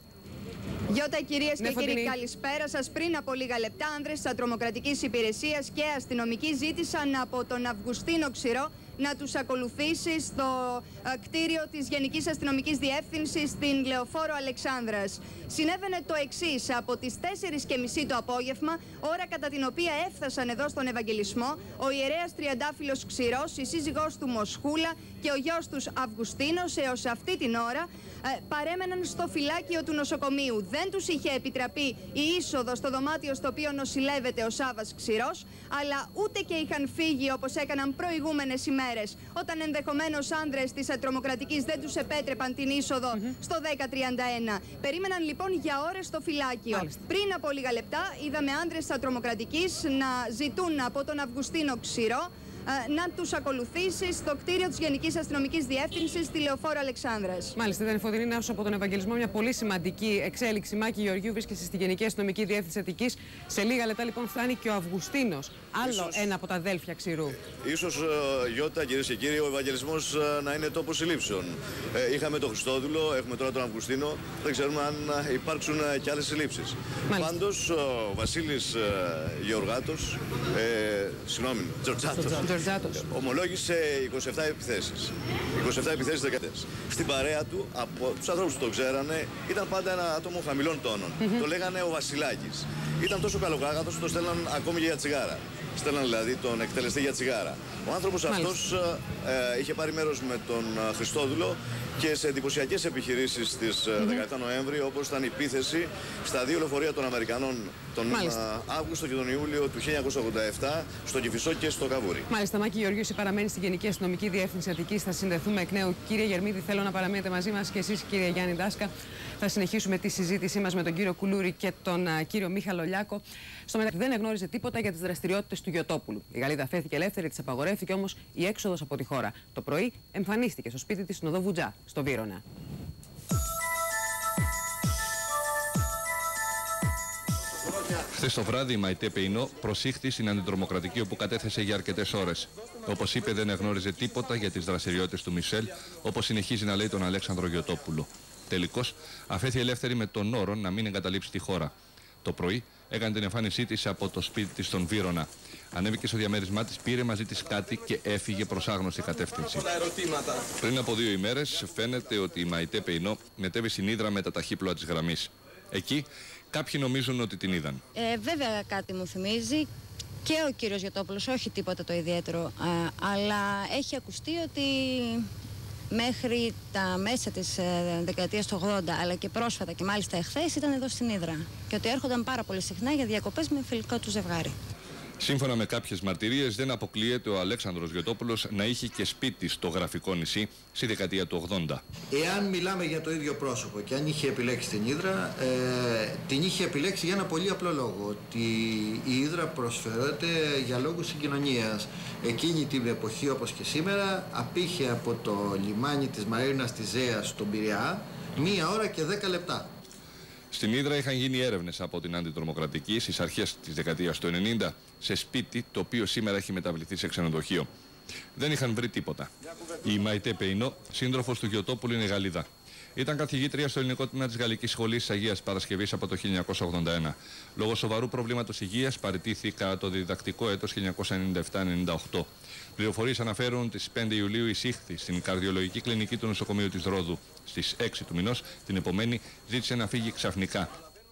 Γιώτα, κυρίες και κύριοι, καλησπέρα σας. Πριν από λίγα λεπτά, άνδρες της Ατρομοκρατικής Υπηρεσίας και αστυνομικοί ζήτησαν από τον Αυγουστίνο Ξηρό να τους ακολουθήσει στο κτίριο της Γενικής Αστυνομικής Διεύθυνσης στην Λεωφόρο Αλεξάνδρας. Συνέβαινε το εξής: από τις 4:30 το απόγευμα, ώρα κατά την οποία έφτασαν εδώ στον Ευαγγελισμό, ο ιερέας Τριαντάφυλλος Ξηρός, η σύζυγός του Μοσχούλα και ο γιος τους Αυγουστίνος, έως αυτή την ώρα παρέμεναν στο φυλάκιο του νοσοκομείου. Δεν τους είχε επιτραπεί η είσοδο στο δωμάτιο στο οποίο νοσηλεύεται ο Σάββας Ξηρός, αλλά ούτε και είχαν φύγει όπως έκαναν προηγούμενες ημέρες, όταν ενδεχομένως άνδρες της Ατρομοκρατικής δεν τους επέτρεπαν την είσοδο στο 1031. Περίμεναν λοιπόν για ώρες στο φυλάκιο. Πριν από λίγα λεπτά είδαμε άνδρες της Ατρομοκρατικής να ζητούν από τον Αυγουστίνο Ξηρό να τους ακολουθήσει στο κτίριο της Γενικής Αστυνομικής Διεύθυνσης στη Λεωφόρο Αλεξάνδρας. Μάλιστα, ήταν η φωτεινή Νάσου από τον Ευαγγελισμό. Μια πολύ σημαντική εξέλιξη. Μάκη Γεωργίου, βρίσκεσαι στη Γενική Αστυνομική Διεύθυνση Αττικής. Σε λίγα λεπτά λοιπόν φτάνει και ο Αυγουστίνος, άλλο ένα από τα αδέλφια Ξηρού. Ίσως, Γιώτα, κυρίες και κύριοι, ο Ευαγγελισμός να είναι τόπος συλλήψεων. Είχαμε τον Χριστόδουλο, έχουμε τώρα τον Αυγουστίνο. Δεν ξέρουμε αν υπάρξουν και άλλες συλλήψεις. Πάντως, ο Βασίλης Γεωργάτος, Τζορτζάτος, ομολόγησε 27 επιθέσεις. 27 επιθέσεις δεκαετές. Στην παρέα του, από τους ανθρώπους που τον ξέρανε, ήταν πάντα ένα άτομο χαμηλών τόνων. Το λέγανε ο Βασιλάκης. Ήταν τόσο καλοκάγαθος που το στέλναν ακόμη και για τσιγάρα. Στέλναν δηλαδή τον εκτελεστή για τσιγάρα. Ο άνθρωπος αυτός είχε πάρει μέρος με τον Χριστόδουλο και σε εντυπωσιακές επιχειρήσεις στις 17 Νοέμβρη, όπως ήταν η επίθεση στα 2 λεωφορεία των Αμερικανών τον Αύγουστο και τον Ιούλιο του 1987 στο Κηφισό και στο Καβούρι. Μάλιστα, Μάκη Γεωργίου, παραμένει στην Γενική Αστυνομική Διεύθυνση Αττικής. Θα συνδεθούμε εκ νέου. Κύριε Γερμίδη, θέλω να παραμείνετε μαζί μας και εσείς, κύριε Γιάννη Ντάσκα. Θα συνεχίσουμε τη συζήτησή μας με τον κύριο Κουλούρη και τον κύριο Μιχαλολιάκο. Στο μεταξύ δεν εγνώριζε τίποτα για τις δραστηριότητες του Γιωτόπουλου. Η Γαλλίδα φέθηκε ελεύθερη, της απαγορεύτηκε όμως η έξοδος από τη χώρα. Το πρωί εμφανίστηκε στο σπίτι της στην οδό Βουτζά, στο Βύρωνα. Χθες το βράδυ η Μαϊτέ Πεϊνό προσήχθη στην αντιτρομοκρατική, όπου κατέθεσε για αρκετές ώρες. Όπως είπε, δεν εγνώριζε τίποτα για τις δραστηριότητες του Μισελ, όπως συνεχίζει να λέει τον Αλέξανδρο Γιωτόπουλο. Τελικώς, αφέθη ελεύθερη με τον όρο να μην εγκαταλείψει τη χώρα. Το πρωί έκανε την εμφάνισή της από το σπίτι της στον Βύρωνα. Ανέβηκε στο διαμέρισμά της, πήρε μαζί της κάτι και έφυγε προς άγνωστη κατεύθυνση. Πριν από 2 ημέρες, φαίνεται ότι η Μαϊτέ Πεϊνό μετέβη στην Ύδρα με τα ταχύπλοα της γραμμής. Εκεί κάποιοι νομίζουν ότι την είδαν. Βέβαια κάτι μου θυμίζει και ο κύριος Γιωτόπουλος, όχι τίποτα το ιδιαίτερο, αλλά έχει ακουστεί ότι μέχρι τα μέσα της δεκαετίας του 80, αλλά και πρόσφατα και μάλιστα εχθές, ήταν εδώ στην Ύδρα και ότι έρχονταν πάρα πολύ συχνά για διακοπές με φιλικό του ζευγάρι. Σύμφωνα με κάποιες μαρτυρίες, δεν αποκλείεται ο Αλέξανδρος Γιωτόπουλος να είχε και σπίτι στο Γραφικό νησί στη δεκαετία του 80. Εάν μιλάμε για το ίδιο πρόσωπο και αν είχε επιλέξει την Ύδρα, την είχε επιλέξει για ένα πολύ απλό λόγο. Ότι η Ύδρα προσφέρεται για λόγους συγκοινωνίας. Εκείνη την εποχή, όπως και σήμερα, απήχε από το λιμάνι της Μαρίνας της Ζέας στον Πειραιά 1 ώρα και 10 λεπτά. Στην Ύδρα είχαν γίνει έρευνες από την αντιτρομοκρατική στις αρχές της δεκαετίας του 90 σε σπίτι το οποίο σήμερα έχει μεταβληθεί σε ξενοδοχείο. Δεν είχαν βρει τίποτα. Η Μαϊτέ Πεϊνό, σύντροφος του Γιωτόπουλου, είναι Γαλλίδα. Ήταν καθηγήτρια στο ελληνικό τμήμα της Γαλλικής Σχολής Αγίας Παρασκευής από το 1981. Λόγω σοβαρού προβλήματος υγείας παραιτήθη κατά το διδακτικό έτος 1997-98. Πληροφορίες αναφέρουν ότι στις 5 Ιουλίου εισήχθη στην καρδιολογική κλινική του νοσοκομείου της Ρόδου. Στις 6 του μηνός, την επομένη, ζήτησε να φύγει ξαφνικά.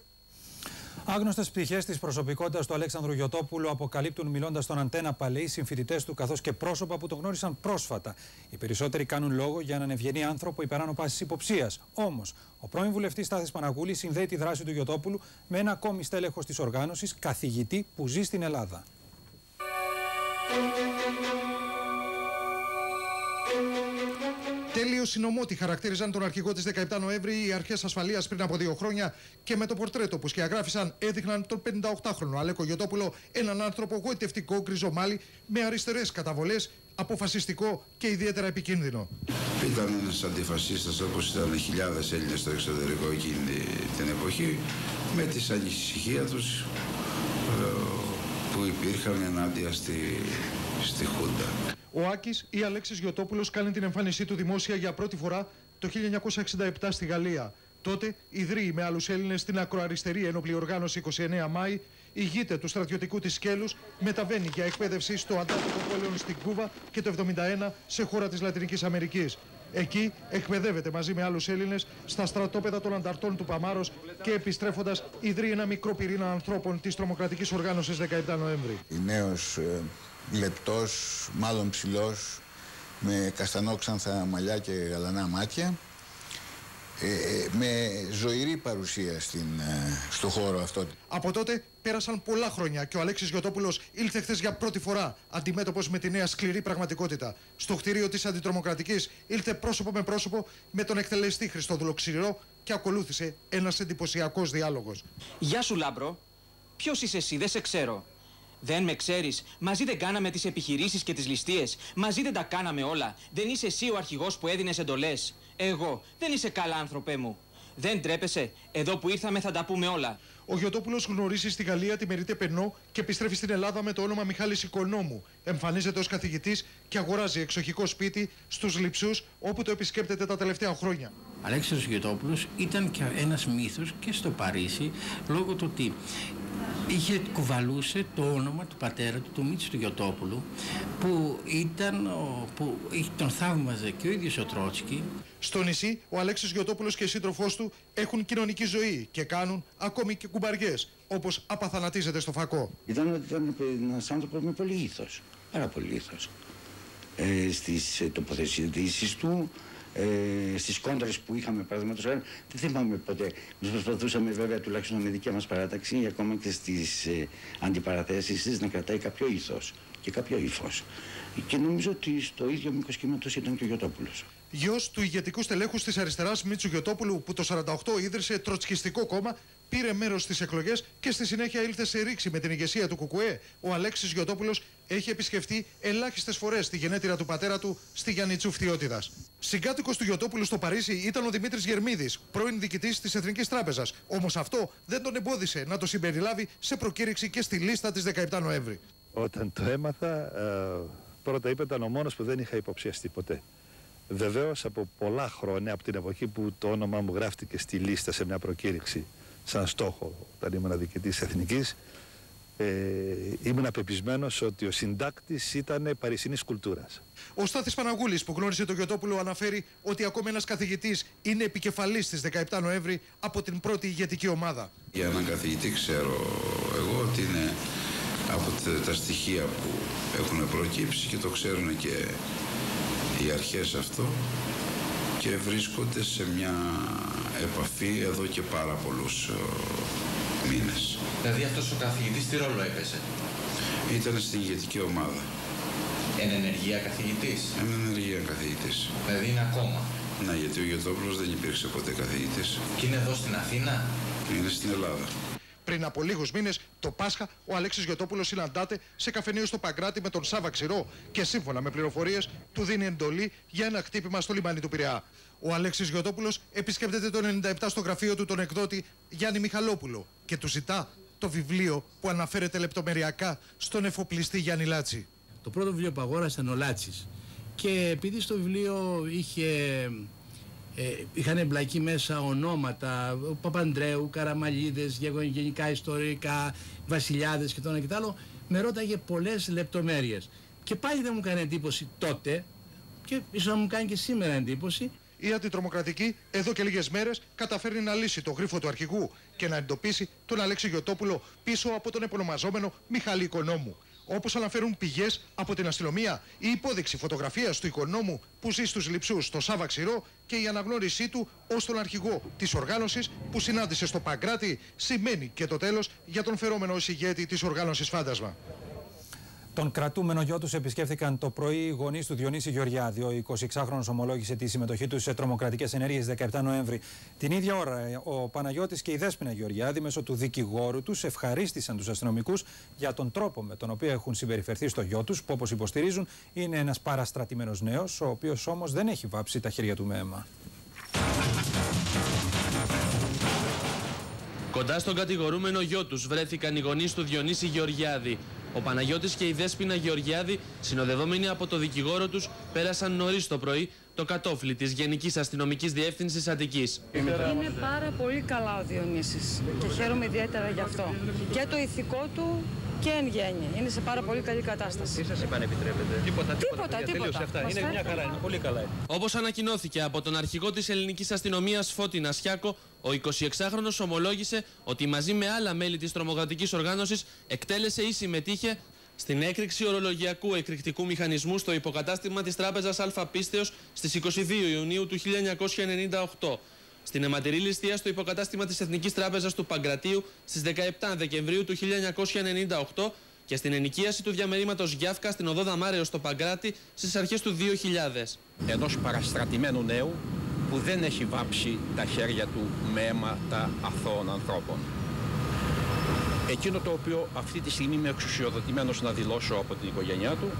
Άγνωστες πτυχές της προσωπικότητας του Αλέξανδρου Γιωτόπουλου αποκαλύπτουν μιλώντας στον Αντένα Παλαιοί συμφοιτητές του, καθώς και πρόσωπα που τον γνώρισαν πρόσφατα. Οι περισσότεροι κάνουν λόγο για έναν ευγενή άνθρωπο υπεράνω πάσης υποψίας. Όμως, ο πρώην βουλευτής Στάθης Παναγούλης συνδέει τη δράση του Γιωτόπουλου με ένα ακόμη στέλεχος της οργάνωσης, καθηγητή που ζει στην Ελλάδα. Τέλειο συνωμότη χαρακτήριζαν τον αρχηγό της 17 Νοέμβρη οι αρχές ασφαλείας πριν από 2 χρόνια και με το πορτρέτο που σκιαγράφησαν έδειχναν τον 58χρονο Αλέκο Γιωτόπουλο, έναν άνθρωπο γοητευτικό, γκριζομάλι, με αριστερές καταβολές, αποφασιστικό και ιδιαίτερα επικίνδυνο. Ήταν ένας αντιφασίστας όπως ήταν χιλιάδες Έλληνες στο εξωτερικό εκείνη την εποχή, με τις ανησυχία τους που υπήρχαν ενάντια στη Χούντα. Ο Άκης ή Αλέξης Γιωτόπουλος κάνει την εμφάνισή του δημόσια για πρώτη φορά το 1967 στη Γαλλία. Τότε ιδρύει με άλλους Έλληνες την ακροαριστερή ένοπλη οργάνωση 29 Μάη, ηγείται του στρατιωτικού της σκέλους, μεταβαίνει για εκπαίδευση στο αντάρτικο πόλεων στην Κούβα και το 1971 σε χώρα της Λατινικής Αμερικής. Εκεί εκπαιδεύεται μαζί με άλλους Έλληνες στα στρατόπεδα των ανταρτών του Παμάρος και επιστρέφοντας ιδρύει ένα μικρό πυρήνα ανθρώπων της τρομοκρατικής οργάνωσης 17 Νοέμβρη. Νέος, λεπτός, μάλλον ψηλός, με καστανόξανθα μαλλιά και γαλανά μάτια, με ζωηρή παρουσία στο χώρο αυτό. Από τότε πέρασαν πολλά χρόνια και ο Αλέξης Γιωτόπουλος ήλθε χθες για πρώτη φορά αντιμέτωπος με τη νέα σκληρή πραγματικότητα. Στο κτίριο της αντιτρομοκρατικής ήλθε πρόσωπο με πρόσωπο με τον εκτελεστή Χριστόδουλο Ξηρό και ακολούθησε ένας εντυπωσιακός διάλογος. Γεια σου Λάμπρο, ποιος είσαι εσύ, δεν σε ξέρω. Δεν με ξέρεις, μαζί δεν κάναμε τις επιχειρήσεις και τις ληστείες, μαζί δεν τα κάναμε όλα. Δεν είσαι εσύ ο αρχηγός που έδινες εντολές. Εγώ, δεν είσαι καλά άνθρωπέ μου. Δεν τρέπεσαι, εδώ που ήρθαμε θα τα πούμε όλα. Ο Γιωτόπουλος γνωρίζει στη Γαλλία τη Μερίτε Πενό και επιστρέφει στην Ελλάδα με το όνομα Μιχάλης Οικονόμου. Εμφανίζεται ως καθηγητής και αγοράζει εξοχικό σπίτι στους Λειψούς, όπου το επισκέπτεται τα τελευταία χρόνια. Αλέξανδρος Γιωτόπουλος ήταν και ένας μύθος και στο Παρίσι, λόγω του ότι κουβαλούσε το όνομα του πατέρα του, του Μίτσου του Γιωτόπουλου, που τον θαύμαζε και ο ίδιος ο Τρότσκι. Στο νησί, ο Αλέξης Γιωτόπουλος και η σύντροφός του έχουν κοινωνική ζωή και κάνουν ακόμη και κουμπαριές, όπως απαθανατίζεται στο φακό. Ήταν ένας άνθρωπος με πολύ ήθος, πάρα πολύ ήθος. Στις τοποθετήσεις του, στις κόντρες που είχαμε, παραδείγματος χάρη, δεν θυμάμαι ποτέ. Μας προσπαθούσαμε βέβαια τουλάχιστον με δικιά μας παράταξη, ακόμα και στις αντιπαραθέσεις της, να κρατάει κάποιο ήθος και κάποιο ύφος. Και νομίζω ότι στο ίδιο μήκος κύματος ήταν και ο Γιωτόπουλος. Γιος του ηγετικού στελέχους της αριστεράς Μίτσου Γιωτόπουλου, που το 1948 ίδρυσε τροτσκιστικό κόμμα, πήρε μέρος στις εκλογές και στη συνέχεια ήλθε σε ρήξη με την ηγεσία του ΚΚΕ. Ο Αλέξης Γιωτόπουλος έχει επισκεφτεί ελάχιστες φορές τη γενέτειρα του πατέρα του στη Γιαννιτσού Φθιώτιδας. Συγκάτοικος του Γιωτόπουλου στο Παρίσι ήταν ο Δημήτρης Γερμίδης, πρώην διοικητής της Εθνικής Τράπεζας. Όμως αυτό δεν τον εμπόδισε να το συμπεριλάβει σε προκήρυξη και στη λίστα της 17 Νοέμβρη. Όταν το έμαθα, πρώτα ήταν ο μόνος που δεν είχα υποψιαστεί ποτέ. Βεβαίως από πολλά χρόνια, από την εποχή που το όνομά μου γράφτηκε στη λίστα σε μια προκήρυξη σαν στόχο όταν ήμουν διοικητής Εθνικής, ήμουν απεπισμένος ότι ο συντάκτης ήταν παρισινής κουλτούρας. Ο Στάθης Παναγούλης, που γνώρισε τον Γιωτόπουλο, αναφέρει ότι ακόμη ένας καθηγητής είναι επικεφαλής στις 17 Νοέμβρη από την πρώτη ηγετική ομάδα. Για έναν καθηγητή ξέρω εγώ ότι είναι από τα στοιχεία που έχουν προκύψει και το ξέρουν και οι αρχές αυτό και βρίσκονται σε μια επαφή εδώ και πάρα πολλούς μήνες. Δηλαδή αυτός ο καθηγητής τι ρόλο έπαιζε? Ήταν στην ηγετική ομάδα. Εν ενεργεία καθηγητής? Εν ενεργεία καθηγητής. Δηλαδή είναι ακόμα? Ναι, γιατί ο Γιωτόπουλος δεν υπήρξε ποτέ καθηγητής. Και είναι εδώ στην Αθήνα? Είναι στην Ελλάδα. Πριν από λίγους μήνες, το Πάσχα, ο Αλέξης Γιωτόπουλος συναντάται σε καφενείο στο Παγκράτη με τον Σάβα Ξηρό και σύμφωνα με πληροφορίες του δίνει εντολή για ένα χτύπημα στο λιμάνι του Πειραιά. Ο Αλέξης Γιωτόπουλος επισκέπτεται το 1997 στο γραφείο του τον εκδότη Γιάννη Μιχαλόπουλο και του ζητά το βιβλίο που αναφέρεται λεπτομεριακά στον εφοπλιστή Γιάννη Λάτση. Το πρώτο βιβλίο που αγόρασαν ο Λάτσης και επειδή στο βιβλίο είχαν εμπλακεί μέσα ονόματα Παπανδρέου, Καραμαλίδες, γενικά ιστορικά, βασιλιάδες και το ένα και το άλλο, με ρώταγε πολλές λεπτομέρειες. Και πάλι δεν μου έκανε εντύπωση τότε και ίσως να μου κάνει και σήμερα εντύπωση. Η αντιτρομοκρατική εδώ και λίγες μέρες καταφέρνει να λύσει το γρίφο του αρχηγού και να εντοπίσει τον Αλέξη Γιωτόπουλο πίσω από τον επωνομαζόμενο Μιχάλη Οικονόμου. Όπως αναφέρουν πηγές από την αστυνομία, η υπόδειξη φωτογραφίας του Οικονόμου που ζει στους Λειψούς στο Σάβα Ξηρό και η αναγνώρισή του ως τον αρχηγό της οργάνωσης που συνάντησε στο Παγκράτη σημαίνει και το τέλος για τον φερόμενο ως ηγέτη της οργάνωσης Φάντασμα. Τον κρατούμενο γιο τους επισκέφθηκαν το πρωί οι γονείς του Διονύση Γεωργιάδη. Ο 26χρονος ομολόγησε τη συμμετοχή του σε τρομοκρατικές ενέργειες 17 Νοέμβρη. Την ίδια ώρα, ο Παναγιώτης και η Δέσποινα Γεωργιάδη, μέσω του δικηγόρου τους, ευχαρίστησαν τους αστυνομικούς για τον τρόπο με τον οποίο έχουν συμπεριφερθεί στο γιο τους, που όπως υποστηρίζουν είναι ένας παραστρατημένος νέος, ο οποίος όμως δεν έχει βάψει τα χέρια του με αίμα. Κοντά στον κατηγορούμενο γιο τους βρέθηκαν οι γονείς του Διονύση Γεωργιάδη. Ο Παναγιώτης και η Δέσποινα Γεωργιάδη, συνοδευόμενοι από το δικηγόρο τους, πέρασαν νωρίς το πρωί το κατόφλι της Γενικής Αστυνομικής Διεύθυνσης Αττικής. Είναι πάρα πολύ καλά ο Διονύσης και χαίρομαι ιδιαίτερα γι' αυτό. Και το ηθικό του και εν γέννη. Είναι σε πάρα πολύ καλή κατάσταση. Τι σας είπαν, επιτρέπετε? Τίποτα. Τελείωσε αυτά. Είναι μια χαρά, είναι πολύ καλά. Όπως ανακοινώθηκε από τον αρχηγό της Ελληνικής Αστυνομίας Φώτη Νασιάκο, ο 26χρονος ομολόγησε ότι μαζί με άλλα μέλη της τρομοκρατικής οργάνωσης εκτέλεσε ή συμμετείχε στην έκρηξη ορολογιακού εκρηκτικού μηχανισμού στο υποκατάστημα της Τράπεζας Αλφα Πίστεως στις 22 Ιουνίου του 1998. Στην αιματηρή ληστεία στο υποκατάστημα της Εθνικής Τράπεζας του Παγκρατίου στις 17 Δεκεμβρίου του 1998 και στην ενοικίαση του διαμερίσματος Γιάφκα στην οδό Δαμάρεως στο Παγκράτη στις αρχές του 2000. Ενός παραστρατημένου νέου που δεν έχει βάψει τα χέρια του με αίματα αθώων ανθρώπων. Εκείνο το οποίο αυτή τη στιγμή είμαι εξουσιοδοτημένος να δηλώσω από την οικογένειά του,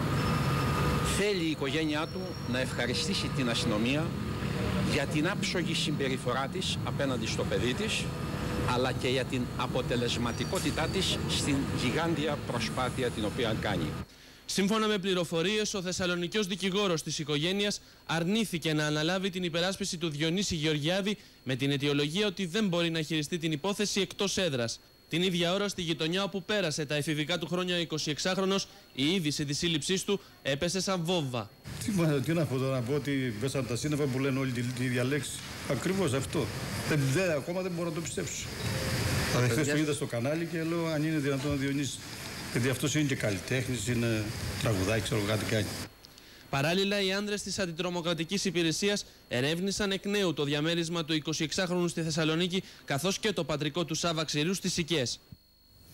θέλει η οικογένειά του να ευχαριστήσει την αστυνομία για την άψογη συμπεριφορά της απέναντι στο παιδί της, αλλά και για την αποτελεσματικότητά της στην γιγάντια προσπάθεια την οποία κάνει. Σύμφωνα με πληροφορίες, ο θεσσαλονικιός δικηγόρος της οικογένειας αρνήθηκε να αναλάβει την υπεράσπιση του Διονύση Γεωργιάδη με την αιτιολογία ότι δεν μπορεί να χειριστεί την υπόθεση εκτός έδρας. Την ίδια ώρα, στη γειτονιά όπου πέρασε τα εφηβικά του χρόνια ο 26χρονος, η είδηση της σύλληψής του έπεσε σαν βόμβα. Τι να πω τώρα, να πω ότι πέσαν τα σύννεφα που λένε όλοι τη ίδια λέξη. Ακριβώς αυτό. Ακόμα δεν μπορώ να το πιστέψω. Χθες το είδα στο κανάλι και λέω αν είναι δυνατόν να Διονύσει. Γιατί αυτός είναι και καλλιτέχνης, είναι τραγουδάκι, ξέρω κάτι κάνει. Παράλληλα, οι άνδρες της Αντιτρομοκρατικής Υπηρεσίας ερεύνησαν εκ νέου το διαμέρισμα του 26χρονου στη Θεσσαλονίκη, καθώς και το πατρικό του Σάβα Ξηρού στις Σικές.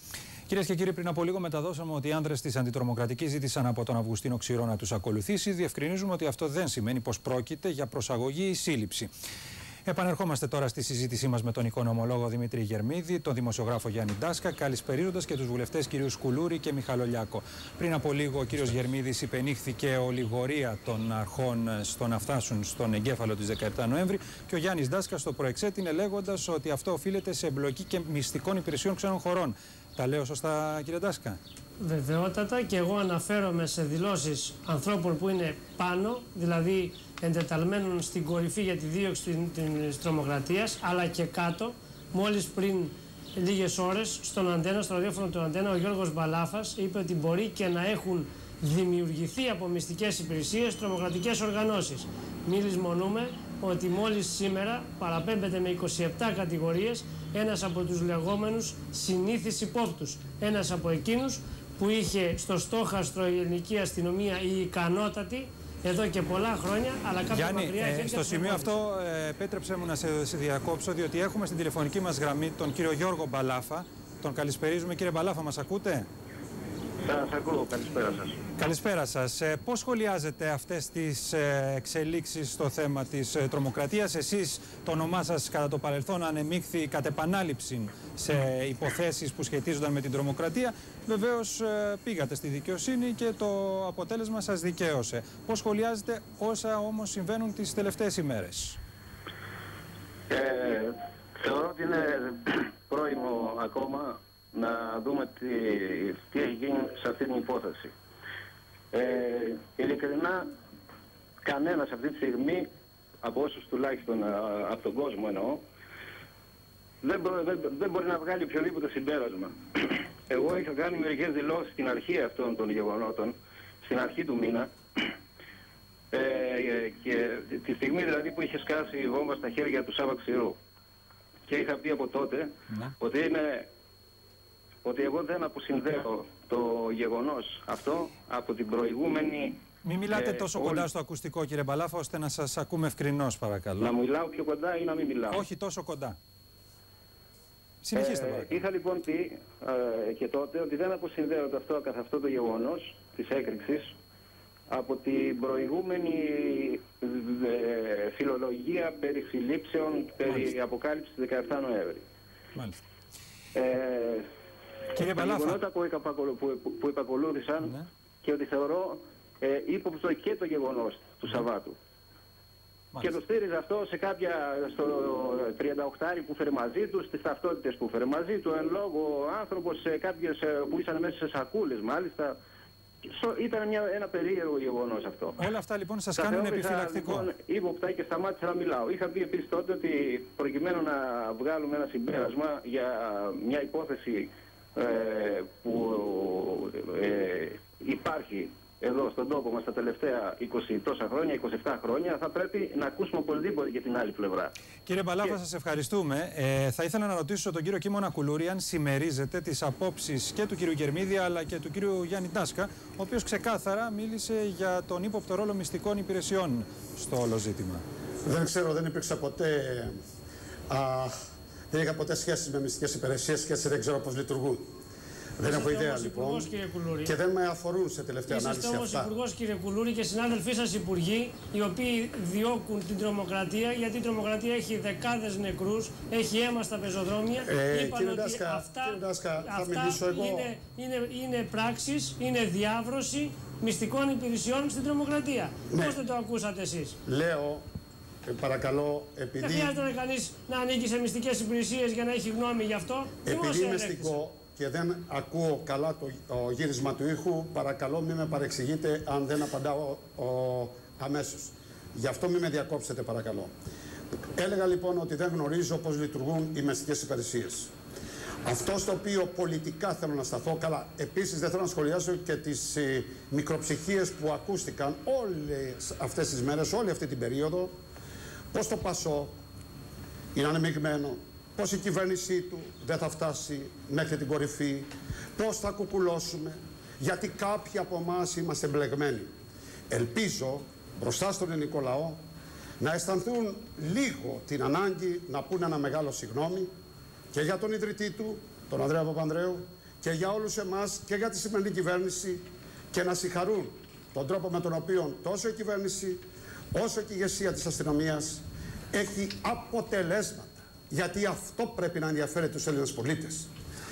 Κυρίες και κύριοι, πριν από λίγο μεταδώσαμε ότι οι άνδρες της αντιτρομοκρατικής ζήτησαν από τον Αυγουστίνο Ξηρό να τους ακολουθήσει. Διευκρινίζουμε ότι αυτό δεν σημαίνει πως πρόκειται για προσαγωγή ή σύλληψη. Επανερχόμαστε τώρα στη συζήτησή μας με τον οικονομολόγο Δημήτρη Γερμίδη, τον δημοσιογράφο Γιάννη Ντάσκα, καλησπερίζοντας και τους βουλευτές κ. Σκουλούρη και Μιχαλολιάκο. Πριν από λίγο ο κ. Γερμίδης υπενήχθηκε ολιγορία των αρχών στο να φτάσουν στον εγκέφαλο της 17 Νοέμβρη και ο Γιάννης Ντάσκας το προεξέτεινε λέγοντας ότι αυτό οφείλεται σε εμπλοκή και μυστικών υπηρεσιών ξένων χωρών. Τα λέω σωστά, κύριε Ντάσκα? Βεβαιότατα, και εγώ αναφέρομαι σε δηλώσεις ανθρώπων που είναι πάνω, δηλαδή εντεταλμένων στην κορυφή για τη δίωξη της τρομοκρατίας, αλλά και κάτω. Μόλις πριν λίγες ώρες στον Αντένα, στο ραδιόφωνο του Αντένα, ο Γιώργος Μπαλάφας είπε ότι μπορεί και να έχουν δημιουργηθεί από μυστικές υπηρεσίες τρομοκρατικές οργανώσεις. Μη λησμονούμε ότι μόλις σήμερα παραπέμπεται με 27 κατηγορίες ένας από τους λεγόμενους συνήθεις υπόπτους. Ένας από εκείνους που είχε στο στόχαστρο η ελληνική αστυνομία η ικανότατη εδώ και πολλά χρόνια, αλλά κάποια μακριά χέρια. Στο σημείο αυτό, επέτρεψε μου να σε διακόψω, διότι έχουμε στην τηλεφωνική μας γραμμή τον κύριο Γιώργο Μπαλάφα. Τον καλησπερίζουμε. Κύριε Μπαλάφα, μας ακούτε? Σας ακούω. Καλησπέρα σας. Καλησπέρα σας. Πώς σχολιάζετε αυτές τις εξελίξεις στο θέμα της τρομοκρατίας? Εσείς, το όνομά σας κατά το παρελθόν ανεμίχθη κατ' επανάληψη σε υποθέσεις που σχετίζονταν με την τρομοκρατία. Βεβαίως πήγατε στη δικαιοσύνη και το αποτέλεσμα σας δικαίωσε. Πώς σχολιάζετε όσα όμως συμβαίνουν τις τελευταίες ημέρες? Θεωρώ ότι είναι πρόημο ακόμα να δούμε τι έχει γίνει σε αυτή την υπόθεση. Ειλικρινά, κανένας αυτή τη στιγμή, από όσους τουλάχιστον από τον κόσμο εννοώ, δεν μπορεί να βγάλει οποιοδήποτε συμπέρασμα. Εγώ είχα κάνει μερικές δηλώσεις στην αρχή αυτών των γεγονότων, στην αρχή του μήνα, και τη στιγμή δηλαδή που είχε σκάσει η βόμβα στα χέρια του Σάβα Ξηρού. Και είχα πει από τότε ότι εγώ δεν αποσυνδέω το γεγονός αυτό από την προηγούμενη... Μην μιλάτε τόσο κοντά στο ακουστικό, κύριε Μπαλάφα, ώστε να σας ακούμε ευκρινώς, παρακαλώ. Να μιλάω πιο κοντά ή να μην μιλάω? Όχι τόσο κοντά. Συνεχίστε, παρακαλώ. Είχα λοιπόν πει και τότε ότι δεν αποσυνδέω καθ' αυτό το γεγονός της έκρηξης από την προηγούμενη φιλολογία περί συλλήψεων, περί αποκάλυψης 17 Νοέμβρη. Μάλιστα. Τα γεγονότα που επακολούθησαν, και ότι θεωρώ ύποπτο και το γεγονός του Σαββάτου. Και το στήριζα αυτό σε στο 38 που φέρει μαζί του, στις ταυτότητες που φέρει μαζί του, εν λόγω άνθρωπος, σε κάποιες που ήσαν μέσα σε σακούλες μάλιστα. Ήταν ένα περίεργο γεγονός αυτό. Όλα αυτά λοιπόν σας κάνουν επιφυλακτικό. Λοιπόν, ύποπτα και σταμάτησα να μιλάω. Είχα πει επίσης τότε ότι προκειμένου να βγάλουμε ένα συμπέρασμα για μια υπόθεση που υπάρχει εδώ στον τόπο μας τα τελευταία 20 τόσα χρόνια, 27 χρόνια, θα πρέπει να ακούσουμε οπωσδήποτε και την άλλη πλευρά. Κύριε Μπαλάφα, σας ευχαριστούμε. Θα ήθελα να ρωτήσω τον κύριο Κίμωνα Κουλούρη αν συμμερίζεται τις απόψεις και του κύριου Γερμίδη αλλά και του κύριου Γιάννη Ντάσκα, ο οποίος ξεκάθαρα μίλησε για τον ύποπτο ρόλο μυστικών υπηρεσιών στο όλο ζήτημα. Δεν ξέρω, δεν υπήρξα ποτέ. Δεν είχα ποτέ σχέσεις με μυστικές υπηρεσίες και έτσι δεν ξέρω πώς λειτουργούν. Δεν έχω ιδέα λοιπόν και δεν με αφορούν σε τελευταία ανάλυση αυτά. Είστε όμως υπουργός, κύριε Κουλούρη, και συνάδελφοί σας υπουργοί, οι οποίοι διώκουν την τρομοκρατία, γιατί η τρομοκρατία έχει δεκάδες νεκρούς, έχει αίμα στα πεζοδρόμια. Κύριε Ντάσκα, θα μιλήσω εγώ. Είναι πράξεις, είναι διάβρωση μυστικών υπηρεσιών στην τρομοκρατία. Πώς δεν το ακούσατε εσείς? Λέω, παρακαλώ, επειδή... Δεν χρειάζεται κανείς να ανήκει σε μυστικές υπηρεσίες για να έχει γνώμη γι' αυτό. Επειδή είμαι μυστικό και δεν ακούω καλά το γύρισμα του ήχου, παρακαλώ μην με παρεξηγείτε αν δεν απαντάω αμέσως. Γι' αυτό μην με διακόψετε, παρακαλώ. Έλεγα λοιπόν ότι δεν γνωρίζω πώς λειτουργούν οι μυστικές υπηρεσίες. Αυτό στο οποίο πολιτικά θέλω να σταθώ, καλά, επίσης δεν θέλω να σχολιάσω και τις μικροψυχίες που ακούστηκαν όλες αυτές τις μέρες, όλη αυτή την περίοδο, πώς το ΠΑΣΟΚ είναι ανεμειγμένο, πώς η κυβέρνησή του δεν θα φτάσει μέχρι την κορυφή, πώς θα κουκουλώσουμε, γιατί κάποιοι από εμάς είμαστε μπλεγμένοι. Ελπίζω μπροστά στον ελληνικό λαό να αισθανθούν λίγο την ανάγκη να πούνε ένα μεγάλο συγγνώμη και για τον ιδρυτή του, τον Ανδρέα Παπανδρέου, και για όλους εμάς και για τη σημερινή κυβέρνηση και να συγχαρούν τον τρόπο με τον οποίο τόσο η κυβέρνηση όσο και η ηγεσία της αστυνομίας έχει αποτελέσματα. Γιατί αυτό πρέπει να ενδιαφέρει τους Έλληνες πολίτες.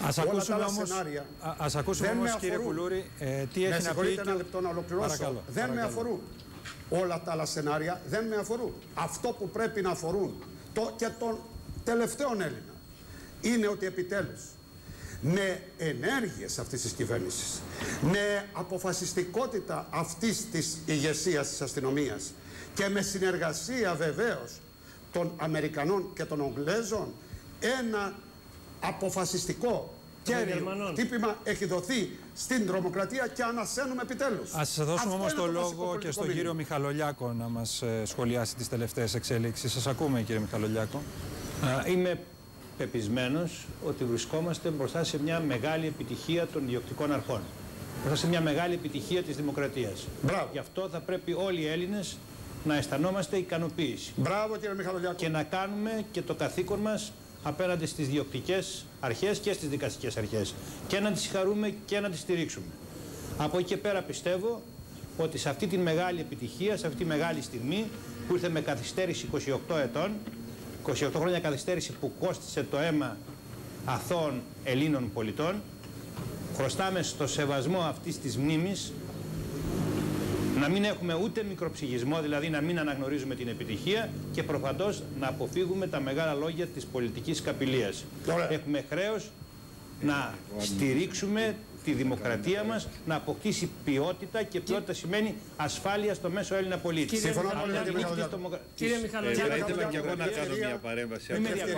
Ας ακούσουμε όμως, κύριε Κουλούρη, τι έχει να πει. Ένα λεπτό να ολοκληρώσω. Παρακαλώ. Δεν με αφορούν. Όλα τα άλλα σενάρια δεν με αφορούν. Αυτό που πρέπει να αφορούν και τον τελευταίο Έλληνα είναι ότι επιτέλους με ενέργειες αυτής της κυβέρνησης, με αποφασιστικότητα αυτής της ηγεσίας της αστυνομίας και με συνεργασία βεβαίως των Αμερικανών και των Ογγλέζων, ένα αποφασιστικό κέριο χτύπημα έχει δοθεί στην τρομοκρατία και ανασένουμε επιτέλους. Ας δώσουμε όμως το λόγο και στον κύριο Μιχαλολιάκο να μας σχολιάσει τις τελευταίες εξέλιξεις. Σας ακούμε, κύριε Μιχαλολιάκο. Είμαι πεπισμένος ότι βρισκόμαστε μπροστά σε μια μεγάλη επιτυχία των ιδιοκτικών αρχών. Μπροστά σε μια μεγάλη επιτυχία της δημοκρατίας. Μπράβο. Γι' αυτό θα πρέπει όλοι οι Έλληνες να αισθανόμαστε ικανοποίηση. Μπράβο, κύριε Μιχαλολιάκο. Και να κάνουμε και το καθήκον μας απέναντι στις διοκτικές αρχές και στις δικαστικές αρχές. Και να τις συγχαρούμε και να τις στηρίξουμε. Από εκεί και πέρα πιστεύω ότι σε αυτή τη μεγάλη επιτυχία, σε αυτή τη μεγάλη στιγμή που ήρθε με καθυστέρηση 28 ετών, 28 χρόνια καθυστέρηση που κόστισε το αίμα αθώων Ελλήνων πολιτών, χρωστάμε στο σεβασμό αυτής της μνήμης να μην έχουμε ούτε μικροψυχισμό, δηλαδή να μην αναγνωρίζουμε την επιτυχία και προφανώς να αποφύγουμε τα μεγάλα λόγια της πολιτικής καπηλείας. Έχουμε χρέος να στηρίξουμε τη δημοκρατία μας, να αποκτήσει ποιότητα και ποιότητα σημαίνει ασφάλεια στο μέσο Έλληνα πολίτη. Συμφωνώ πολύ με Κύριε Μιχαλολιάκο, θα ήθελα και εγώ να κάνω μια παρέμβαση.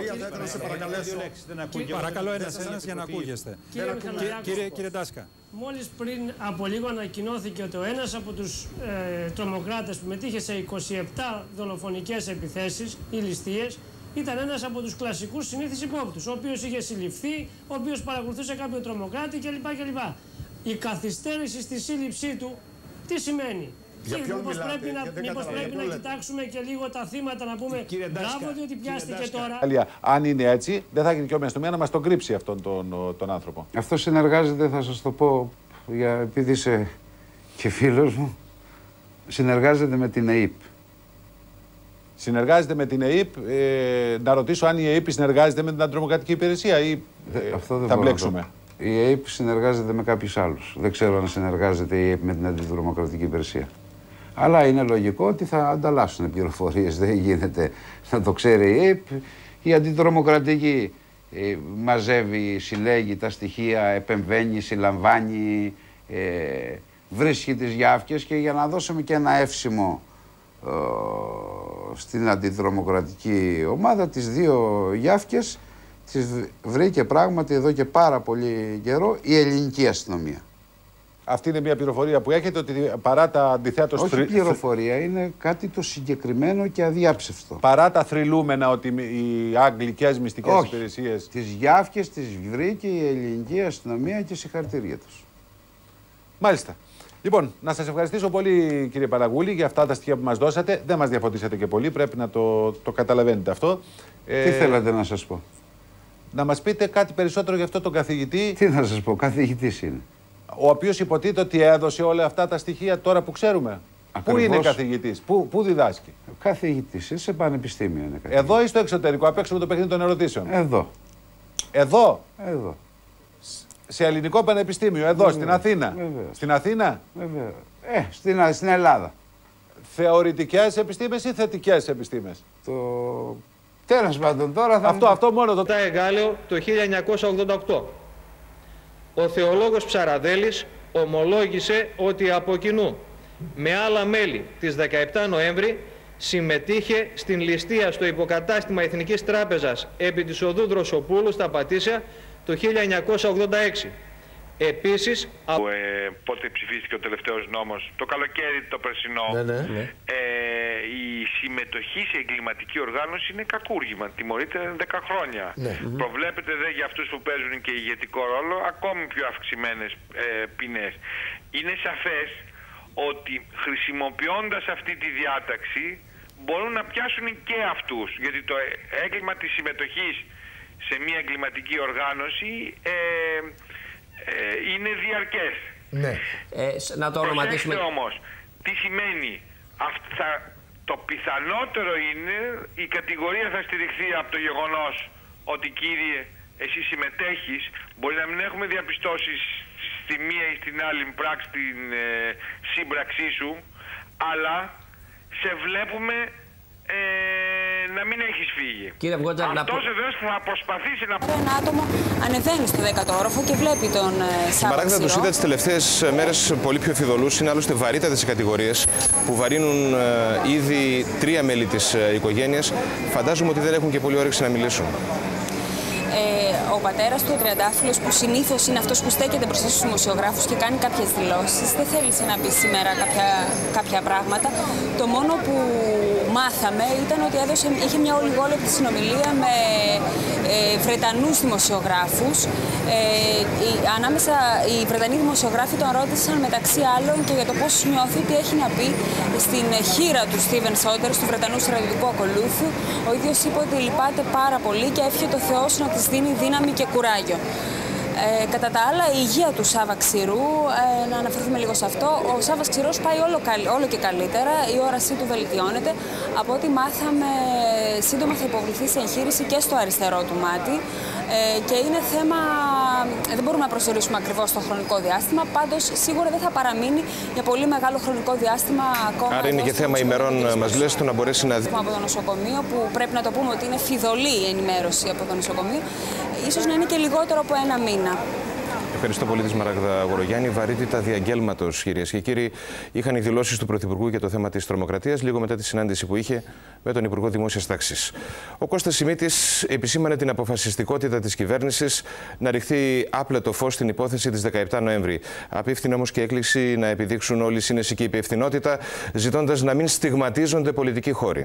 Παρακαλώ ένας για να ακούγεστε. Κύριε Τάσκα. Μόλις πριν από λίγο ανακοινώθηκε ότι ο ένας από τους τρομοκράτες που μετήχε σε 27 δολοφονικές επιθέσεις ή ληστείες ήταν ένας από τους κλασικούς συνήθεις υπόπτους, ο οποίος είχε συλληφθεί, ο οποίος παρακολουθούσε κάποιο τρομοκράτη κλπ. Η καθυστέρηση στη σύλληψή του τι σημαίνει? Μήπως πρέπει να κοιτάξουμε και λίγο τα θύματα, να πούμε μπράβο διότι πιάστηκε τώρα. Αν είναι έτσι, δεν θα γίνει και ο αστυνομία να μας τον κρύψει αυτόν τον άνθρωπο. Αυτό συνεργάζεται, θα σας το πω, επειδή είσαι και φίλος μου, συνεργάζεται με την ΕΕΠ. Συνεργάζεται με την ΕΕΠ. Να ρωτήσω αν η ΕΕΠ συνεργάζεται με την αντιτρομοκρατική υπηρεσία ή αυτό δεν θα μπλέξουμε. Η ΕΕΠ συνεργάζεται με κάποιους άλλους. Δεν ξέρω αν συνεργάζεται η ΕΕΠ με την αντιτρομοκρατική υπηρεσία. Αλλά είναι λογικό ότι θα ανταλλάσσουν πληροφορίες. Δεν γίνεται να το ξέρει η ΕΕΠ. Η αντιτρομοκρατική μαζεύει, συλλέγει τα στοιχεία, επεμβαίνει, συλλαμβάνει, βρίσκει τις γιάφκες και για να δώσουμε και ένα εύσημο στην αντιτρομοκρατική ομάδα, τις δύο γιάφκες τις βρήκε πράγματι εδώ και πάρα πολύ καιρό η ελληνική αστυνομία. Αυτή είναι μια πληροφορία που έχετε, ότι παρά τα αντιθέτως... Όχι πληροφορία, είναι κάτι το συγκεκριμένο και αδιάψευστο. Παρά τα θρυλούμενα ότι οι αγγλικές μυστικές υπηρεσίες... Τις γιάφκες τις βρήκε η ελληνική αστυνομία και συγχαρητήρια τους. Μάλιστα. Λοιπόν, να σας ευχαριστήσω πολύ, κύριε Παραγούλη, για αυτά τα στοιχεία που μας δώσατε. Δεν μας διαφωτίσατε και πολύ, πρέπει να το καταλαβαίνετε αυτό. Τι θέλατε να σας πω? Να μας πείτε κάτι περισσότερο για αυτό τον καθηγητή. Τι να σας πω, καθηγητής είναι. Ο οποίος υποτίθεται ότι έδωσε όλα αυτά τα στοιχεία τώρα που ξέρουμε. Πού είναι καθηγητής, πού διδάσκει? Καθηγητής, σε πανεπιστήμιο είναι καθηγητής. Εδώ ή στο εξωτερικό, απ' έξω με το παιχνίδι των ερωτήσεων? Εδώ. Εδώ? Εδώ. Σε ελληνικό πανεπιστήμιο, εδώ, στην Αθήνα? Βεβαίως. Στην Αθήνα? Βεβαίως. Στην Ελλάδα. Θεωρητικές επιστήμες ή θετικές επιστήμες? Τέλος πάντων, τώρα θα... Αυτό μόνο το... Τα Εγάλεο το 1988. Ο θεολόγος Ψαραδέλης ομολόγησε ότι από κοινού με άλλα μέλη της 17 Νοέμβρη συμμετείχε στην ληστεία στο υποκατάστημα Εθνικής Τράπεζας επί της οδού Δροσοπούλου στα Πατήσια το 1986. Επίσης... πότε ψηφίστηκε ο τελευταίος νόμος, το καλοκαίρι το περσινό, η συμμετοχή σε εγκληματική οργάνωση είναι κακούργημα, τιμωρείται 10 χρόνια. Προβλέπεται δε για αυτούς που παίζουν και ηγετικό ρόλο ακόμη πιο αυξημένες ποινές. Είναι σαφές ότι χρησιμοποιώντας αυτή τη διάταξη μπορούν να πιάσουν και αυτούς, γιατί το έγκλημα της συμμετοχής σε μια εγκληματική οργάνωση είναι διαρκές. Ναι. Να το ονοματίσουμε. Όμως, τι σημαίνει. Το πιθανότερο είναι η κατηγορία θα στηριχθεί από το γεγονός ότι, κύριε, εσύ συμμετέχεις, μπορεί να μην έχουμε διαπιστώσει στη μία ή στην άλλη πράξη την σύμπραξή σου, αλλά σε βλέπουμε να μην έχεις φύγει. Κύριε Γκότζαρ, αυτός βεβαίως θα προσπαθήσει να... Ένα άτομο ανεβαίνει στο 10ο όροφο και βλέπει τον Στην παράγοντα τους είδα τις τελευταίες μέρες πολύ πιο φιδωλούς. Είναι άλλωστε βαρύτατες οι κατηγορίες που βαρύνουν ήδη 3 μέλη της οικογένειας. Φαντάζομαι ότι δεν έχουν και πολύ όρεξη να μιλήσουν. Ο πατέρας του, ο τριαντάφυλλος, που συνήθως είναι αυτός που στέκεται μπροστά στους δημοσιογράφους και κάνει κάποιες δηλώσεις, δεν θέλησε να πει σήμερα κάποια πράγματα. Το μόνο που μάθαμε ήταν ότι είχε μια ολιγόλεπτη συνομιλία με Βρετανούς δημοσιογράφους. Ανάμεσα οι Βρετανοί δημοσιογράφοι τον ρώτησαν μεταξύ άλλων και για το πώς νιώθει, τι έχει να πει στην χείρα του Στίβεν Σόντερς, του Βρετανού στρατιωτικού ακολούθου. Ο ίδιος είπε ότι λυπάται πάρα πολύ και εύχεται το Θεός να της δίνει δύναμη και κουράγιο. Κατά τα άλλα, η υγεία του Σάβα Ξηρού, να αναφερθούμε λίγο σε αυτό, ο Σάβας Ξηρός πάει όλο και καλύτερα, η όρασή του βελτιώνεται. Από ό,τι μάθαμε, σύντομα θα υποβληθεί σε εγχείρηση και στο αριστερό του μάτι και είναι θέμα, δεν μπορούμε να προσδιορίσουμε ακριβώς το χρονικό διάστημα, πάντως σίγουρα δεν θα παραμείνει για πολύ μεγάλο χρονικό διάστημα ακόμα. Άρα είναι και θέμα ημερών, μας λες, του να μπορέσει να δει. Από το νοσοκομείο, που πρέπει να το πούμε ότι είναι φιδωλή η ενημέρωση από το νοσοκομείο, ίσως να είναι και λιγότερο από 1 μήνα. Ευχαριστώ πολύ τη Σμαράγδα Αγορογιάννη. Βαρύτητα διαγγέλματος, κυρίες και κύριοι, είχαν οι δηλώσεις του Πρωθυπουργού για το θέμα της τρομοκρατίας λίγο μετά τη συνάντηση που είχε με τον Υπουργό Δημόσιας Τάξης. Ο Κώστας Σιμίτης επισήμανε την αποφασιστικότητα της κυβέρνησης να ρηχθεί άπλετο φως στην υπόθεση της 17 Νοέμβρη. Απίφθηνε όμως και έκκληση να επιδείξουν όλη σύνεση και υπευθυνότητα, ζητώντας να μην στιγματίζονται πολιτικοί χώροι.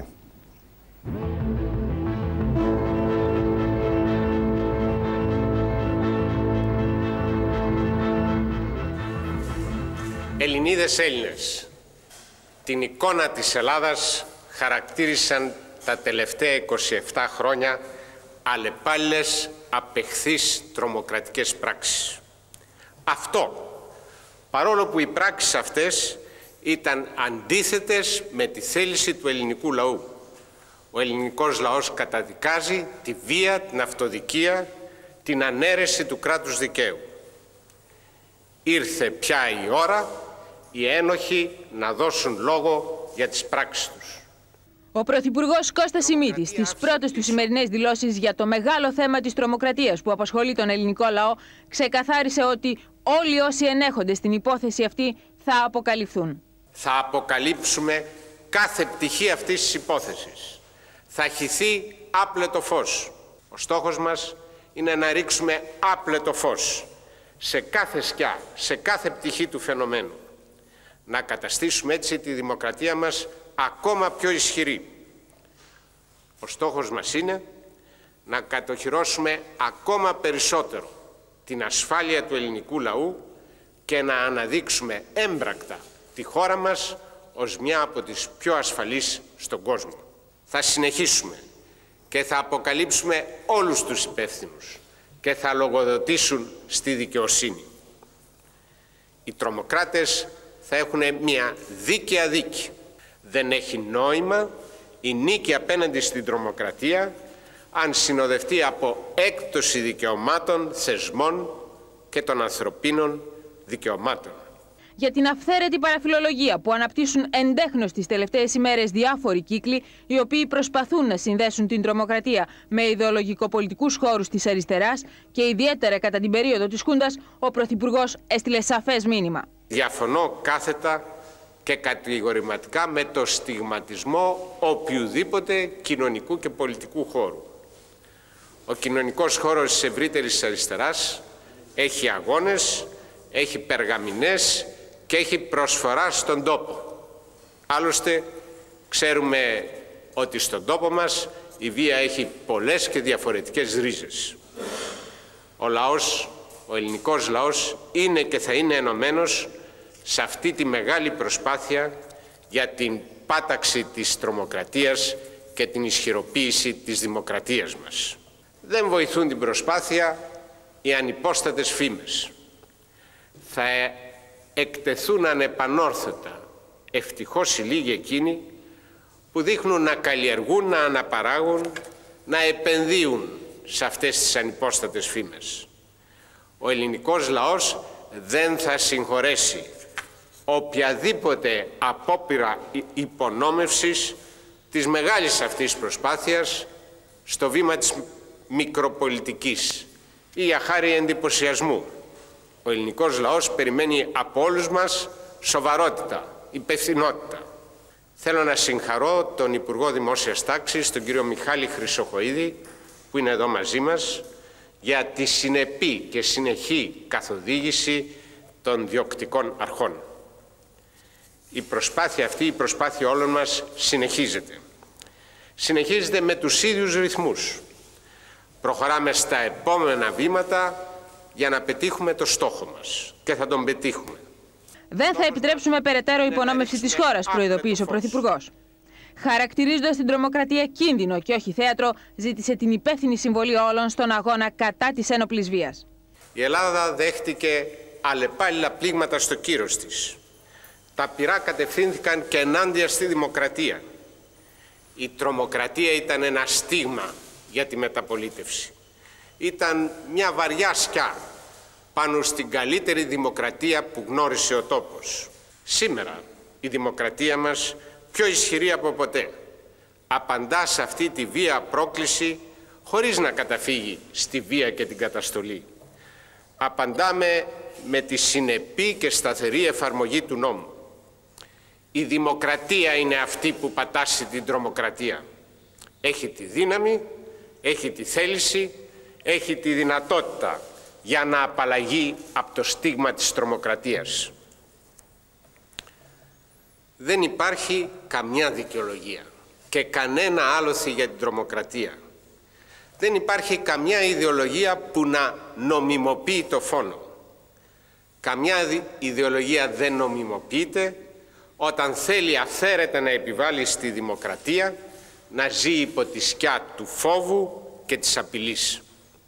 Ελληνίδες, Έλληνες, την εικόνα της Ελλάδας χαρακτήρισαν τα τελευταία 27 χρόνια αλλεπάλληλες απεχθείς τρομοκρατικές πράξεις. Αυτό, παρόλο που οι πράξεις αυτές ήταν αντίθετες με τη θέληση του ελληνικού λαού. Ο ελληνικός λαός καταδικάζει τη βία, την αυτοδικία, την ανέρεση του κράτους δικαίου. Ήρθε πια η ώρα οι ένοχοι να δώσουν λόγο για τις πράξεις τους. Ο Πρωθυπουργός Κώστας Σιμίτης στις πρώτες του σημερινές δηλώσεις για το μεγάλο θέμα της τρομοκρατίας που απασχολεί τον ελληνικό λαό ξεκαθάρισε ότι όλοι όσοι ενέχονται στην υπόθεση αυτή θα αποκαλυφθούν. Θα αποκαλύψουμε κάθε πτυχή αυτής της υπόθεσης. Θα χυθεί άπλετο φως. Ο στόχος μας είναι να ρίξουμε άπλετο φως σε κάθε σκιά, σε κάθε πτυχή του φαινομένου. Να καταστήσουμε έτσι τη δημοκρατία μας ακόμα πιο ισχυρή. Ο στόχος μας είναι να κατοχυρώσουμε ακόμα περισσότερο την ασφάλεια του ελληνικού λαού και να αναδείξουμε έμπρακτα τη χώρα μας ως μια από τις πιο ασφαλείς στον κόσμο. Θα συνεχίσουμε και θα αποκαλύψουμε όλους τους υπεύθυνους και θα λογοδοτήσουν στη δικαιοσύνη. Οι τρομοκράτες θα έχουν μια δίκαια δίκη. Δεν έχει νόημα η νίκη απέναντι στην τρομοκρατία αν συνοδευτεί από έκπτωση δικαιωμάτων, θεσμών και των ανθρωπίνων δικαιωμάτων. Για την αυθαίρετη παραφιλολογία που αναπτύσσουν εντέχνως τις τελευταίες ημέρες διάφοροι κύκλοι, οι οποίοι προσπαθούν να συνδέσουν την τρομοκρατία με ιδεολογικο-πολιτικούς χώρους της αριστεράς και ιδιαίτερα κατά την περίοδο της Χούντας, ο Πρωθυπουργός έστειλε σαφές μήνυμα. Διαφωνώ κάθετα και κατηγορηματικά με το στιγματισμό οποιουδήποτε κοινωνικού και πολιτικού χώρου. Ο κοινωνικός χώρος της ευρύτερης αριστεράς έχει αγώνες, έχει περγαμηνές και έχει προσφορά στον τόπο. Άλλωστε, ξέρουμε ότι στον τόπο μας η βία έχει πολλές και διαφορετικές ρίζες. Ο ελληνικός λαός είναι και θα είναι ενωμένος σε αυτή τη μεγάλη προσπάθεια για την πάταξη της τρομοκρατίας και την ισχυροποίηση της δημοκρατίας μας. Δεν βοηθούν την προσπάθεια οι ανυπόστατες φήμες. θα εκτεθούν ανεπανόρθωτα. Ευτυχώς οι λίγοι εκείνοι που δείχνουν να καλλιεργούν, να αναπαράγουν, να επενδύουν σε αυτές τις ανυπόστατες φήμες. Ο ελληνικός λαός δεν θα συγχωρέσει οποιαδήποτε απόπειρα υπονόμευσης της μεγάλης αυτής προσπάθειας στο βήμα της μικροπολιτικής ή για χάρη εντυπωσιασμού. Ο ελληνικός λαός περιμένει από όλους μας σοβαρότητα, υπευθυνότητα. Θέλω να συγχαρώ τον Υπουργό Δημόσιας Τάξης, τον κύριο Μιχάλη Χρυσοχοΐδη, που είναι εδώ μαζί μας, για τη συνεπή και συνεχή καθοδήγηση των διοκτικών αρχών. Η προσπάθεια αυτή, η προσπάθεια όλων μας συνεχίζεται. Συνεχίζεται με τους ίδιους ρυθμούς. Προχωράμε στα επόμενα βήματα για να πετύχουμε το στόχο μας και θα τον πετύχουμε. Δεν θα επιτρέψουμε περαιτέρω υπονόμευση της χώρας, προειδοποίησε ο Πρωθυπουργός. Χαρακτηρίζοντας την τρομοκρατία κίνδυνο και όχι θέατρο, ζήτησε την υπεύθυνη συμβολή όλων στον αγώνα κατά της ένοπλης βίας. Η Ελλάδα δέχτηκε αλλεπάλληλα πλήγματα στο κύρος της. Τα πυρά κατευθύνθηκαν και ενάντια στη δημοκρατία. Η τρομοκρατία ήταν ένα στίγμα για τη μεταπολίτευση. Ήταν μια βαριά σκιά πάνω στην καλύτερη δημοκρατία που γνώρισε ο τόπος. Σήμερα η δημοκρατία μας, πιο ισχυρή από ποτέ, απαντά σε αυτή τη βία πρόκληση χωρίς να καταφύγει στη βία και την καταστολή. Απαντάμε με τη συνεπή και σταθερή εφαρμογή του νόμου. Η δημοκρατία είναι αυτή που πατάσει την τρομοκρατία. Έχει τη δύναμη, έχει τη θέληση, έχει τη δυνατότητα για να απαλλαγεί από το στίγμα της τρομοκρατίας. Δεν υπάρχει καμιά δικαιολογία και κανένα άλοθη για την τρομοκρατία. Δεν υπάρχει καμιά ιδεολογία που να νομιμοποιεί το φόνο. Καμιά ιδεολογία δεν νομιμοποιείται όταν θέλει αυθαίρετα να επιβάλλει στη δημοκρατία να ζει υπό τη σκιά του φόβου και της απειλής.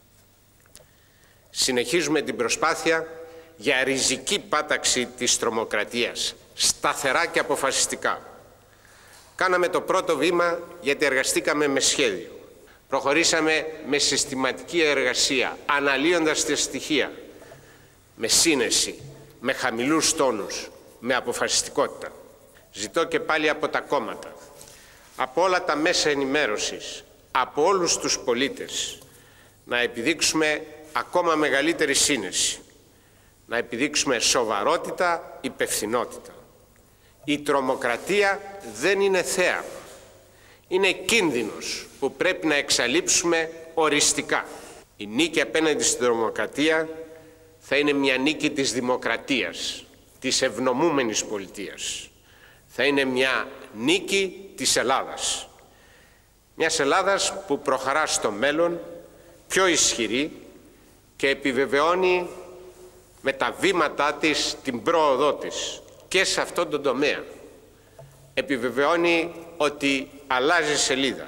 Συνεχίζουμε την προσπάθεια για ριζική πάταξη της τρομοκρατίας, σταθερά και αποφασιστικά. Κάναμε το πρώτο βήμα γιατί εργαστήκαμε με σχέδιο. Προχωρήσαμε με συστηματική εργασία, αναλύοντας τα στοιχεία, με σύνεση, με χαμηλούς τόνους, με αποφασιστικότητα. Ζητώ και πάλι από τα κόμματα, από όλα τα μέσα ενημέρωσης, από όλους τους πολίτες, να επιδείξουμε ακόμα μεγαλύτερη σύνεση, να επιδείξουμε σοβαρότητα, υπευθυνότητα. Η τρομοκρατία δεν είναι θέαμα. Είναι κίνδυνος που πρέπει να εξαλείψουμε οριστικά. Η νίκη απέναντι στην τρομοκρατία θα είναι μια νίκη της δημοκρατίας, της ευνομούμενης πολιτείας. Θα είναι μια νίκη της Ελλάδας. Μιας Ελλάδας που προχωρά στο μέλλον πιο ισχυρή και επιβεβαιώνει με τα βήματά της την πρόοδό της και σε αυτόν τον τομέα. Επιβεβαιώνει ότι αλλάζει σελίδα.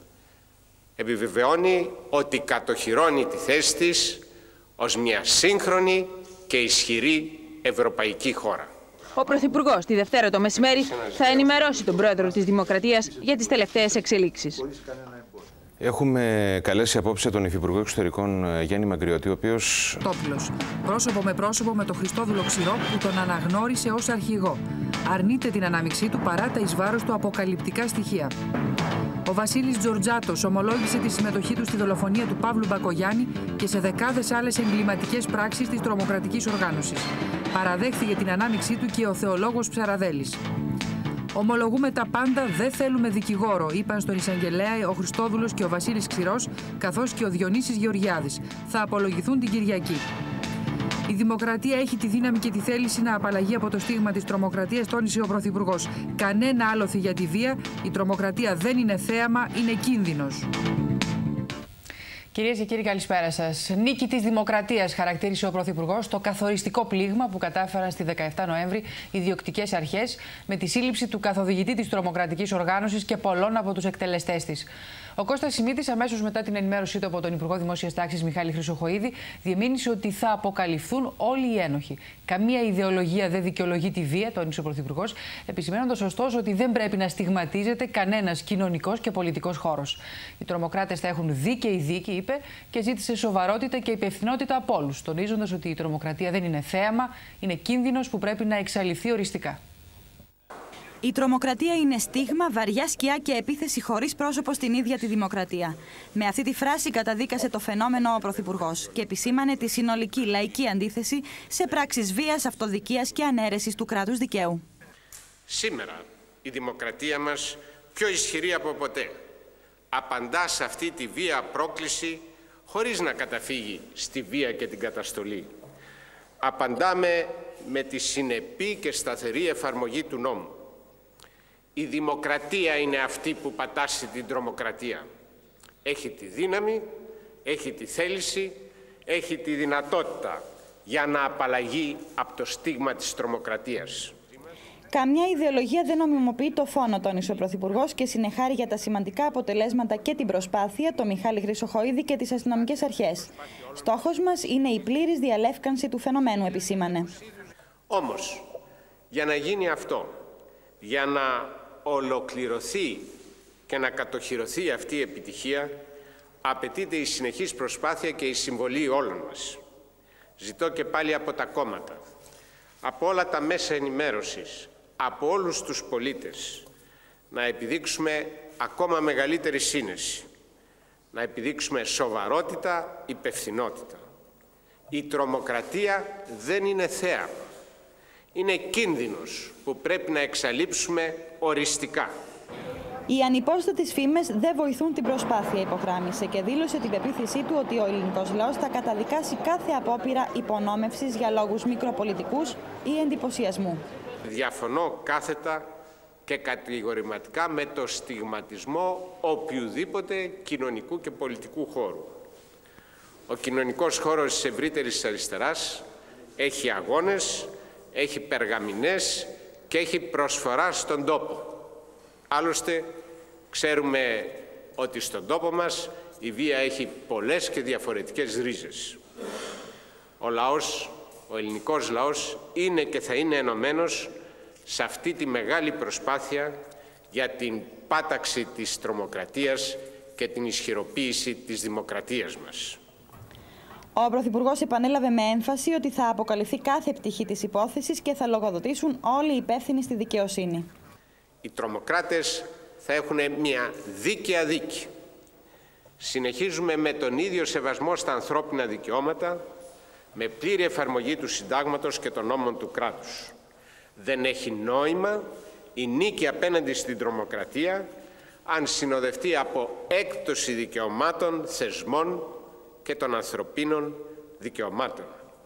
Επιβεβαιώνει ότι κατοχυρώνει τη θέση της ως μια σύγχρονη και ισχυρή ευρωπαϊκή χώρα. Ο Πρωθυπουργός τη Δευτέρα το μεσημέρι θα ενημερώσει τον Πρόεδρο της Δημοκρατίας για τις τελευταίες εξελίξεις. Έχουμε καλέσει απόψε τον Υφυπουργό Εξωτερικών Γιάννη Μαγκριώτη, ο οποίος... Τόπουλος, πρόσωπο με πρόσωπο με τον Χριστόδουλο Ξηρό που τον αναγνώρισε ως αρχηγό. Αρνείται την ανάμειξή του παρά τα εις βάρος του αποκαλυπτικά στοιχεία. Ο Βασίλης Τζορτζάτος ομολόγησε τη συμμετοχή του στη δολοφονία του Παύλου Μπακογιάννη και σε δεκάδες άλλες εγκληματικές πράξεις της τρομοκρατικής οργάνωσης. Παραδέχθηκε την ανάμειξή του και ο θεολόγος Ψαραδέλης. Ομολογούμε τα πάντα, δεν θέλουμε δικηγόρο, είπαν στον εισαγγελέα ο Χριστόδουλος και ο Βασίλης Ξηρός, καθώς και ο Διονύσης Γεωργιάδης. Θα απολογηθούν την Κυριακή. Η δημοκρατία έχει τη δύναμη και τη θέληση να απαλλαγεί από το στίγμα της τρομοκρατίας, τόνισε ο Πρωθυπουργός. Κανένα άλοθη για τη βία. Η τρομοκρατία δεν είναι θέαμα, είναι κίνδυνος. Κυρίες και κύριοι, καλησπέρα σας. Νίκη της δημοκρατίας, χαρακτήρισε ο Πρωθυπουργός το καθοριστικό πλήγμα που κατάφεραν στη 17 Νοέμβρη οι διοκτικές αρχές με τη σύλληψη του καθοδηγητή της τρομοκρατικής οργάνωσης και πολλών από τους εκτελεστές της. Ο Κώστας Σιμίτης, αμέσως μετά την ενημέρωσή του από τον Υπουργό Δημόσιας Τάξης Μιχάλη Χρυσοχοΐδη, διεμήνυσε ότι θα αποκαλυφθούν όλοι οι ένοχοι. Καμία ιδεολογία δεν δικαιολογεί τη βία, τόνισε ο Πρωθυπουργός, επισημαίνοντας ωστόσο ότι δεν πρέπει να στιγματίζεται κανένας κοινωνικός και πολιτικός χώρος. Οι τρομοκράτες θα έχουν δίκαιη δίκη, είπε, και ζήτησε σοβαρότητα και υπευθυνότητα από όλους, τονίζοντας ότι η τρομοκρατία δεν είναι θέαμα, είναι κίνδυνος που πρέπει να εξαλειφθεί οριστικά. Η τρομοκρατία είναι στίγμα, βαριά σκιά και επίθεση χωρίς πρόσωπο στην ίδια τη δημοκρατία. Με αυτή τη φράση καταδίκασε το φαινόμενο ο Πρωθυπουργός και επισήμανε τη συνολική λαϊκή αντίθεση σε πράξεις βίας, αυτοδικίας και ανέρεσης του κράτους δικαίου. Σήμερα η δημοκρατία μας, πιο ισχυρή από ποτέ, απαντά σε αυτή τη βία πρόκληση χωρίς να καταφύγει στη βία και την καταστολή. Απαντάμε με τη συνεπή και σταθερή εφαρμογή του νόμου. Η δημοκρατία είναι αυτή που πατάσει την τρομοκρατία. Έχει τη δύναμη, έχει τη θέληση, έχει τη δυνατότητα για να απαλλαγεί από το στίγμα της τρομοκρατίας. Καμιά ιδεολογία δεν νομιμοποιεί το φόνο, τόνισε ο Πρωθυπουργός και συνεχάρη για τα σημαντικά αποτελέσματα και την προσπάθεια το Μιχάλη Χρυσοχοΐδη και τις αστυνομικές αρχές. Στόχος μας είναι η πλήρης διαλεύκανση του φαινομένου, επισήμανε. Όμως, για να γίνει αυτό, για να ολοκληρωθεί και να κατοχυρωθεί αυτή η επιτυχία, απαιτείται η συνεχής προσπάθεια και η συμβολή όλων μας. Ζητώ και πάλι από τα κόμματα, από όλα τα μέσα ενημέρωσης, από όλους τους πολίτες, να επιδείξουμε ακόμα μεγαλύτερη σύνεση, να επιδείξουμε σοβαρότητα, υπευθυνότητα. Η τρομοκρατία δεν είναι θέαμα. Είναι κίνδυνος που πρέπει να εξαλείψουμε οριστικά. Οι ανυπόστατες φήμες δεν βοηθούν την προσπάθεια, υπογράμμισε και δήλωσε την πεποίθησή του ότι ο ελληνικός λαός θα καταδικάσει κάθε απόπειρα υπονόμευσης για λόγους μικροπολιτικούς ή εντυπωσιασμού. Διαφωνώ κάθετα και κατηγορηματικά με το στιγματισμό οποιουδήποτε κοινωνικού και πολιτικού χώρου. Ο κοινωνικός χώρος της ευρύτερης αριστεράς έχει αγώνες, έχει περγαμηνές και έχει προσφορά στον τόπο. Άλλωστε, ξέρουμε ότι στον τόπο μας η βία έχει πολλές και διαφορετικές ρίζες. Ο ελληνικός λαός είναι και θα είναι ενωμένος σε αυτή τη μεγάλη προσπάθεια για την πάταξη της τρομοκρατίας και την ισχυροποίηση της δημοκρατίας μας. Ο Πρωθυπουργός επανέλαβε με έμφαση ότι θα αποκαλυφθεί κάθε πτυχή της υπόθεσης και θα λογοδοτήσουν όλοι οι υπεύθυνοι στη δικαιοσύνη. Οι τρομοκράτες θα έχουν μια δίκαια δίκη. Συνεχίζουμε με τον ίδιο σεβασμό στα ανθρώπινα δικαιώματα, με πλήρη εφαρμογή του συντάγματος και των νόμων του κράτους. Δεν έχει νόημα η νίκη απέναντι στην τρομοκρατία αν συνοδευτεί από έκπτωση δικαιωμάτων, θεσμών και των ανθρωπίνων δικαιωμάτων.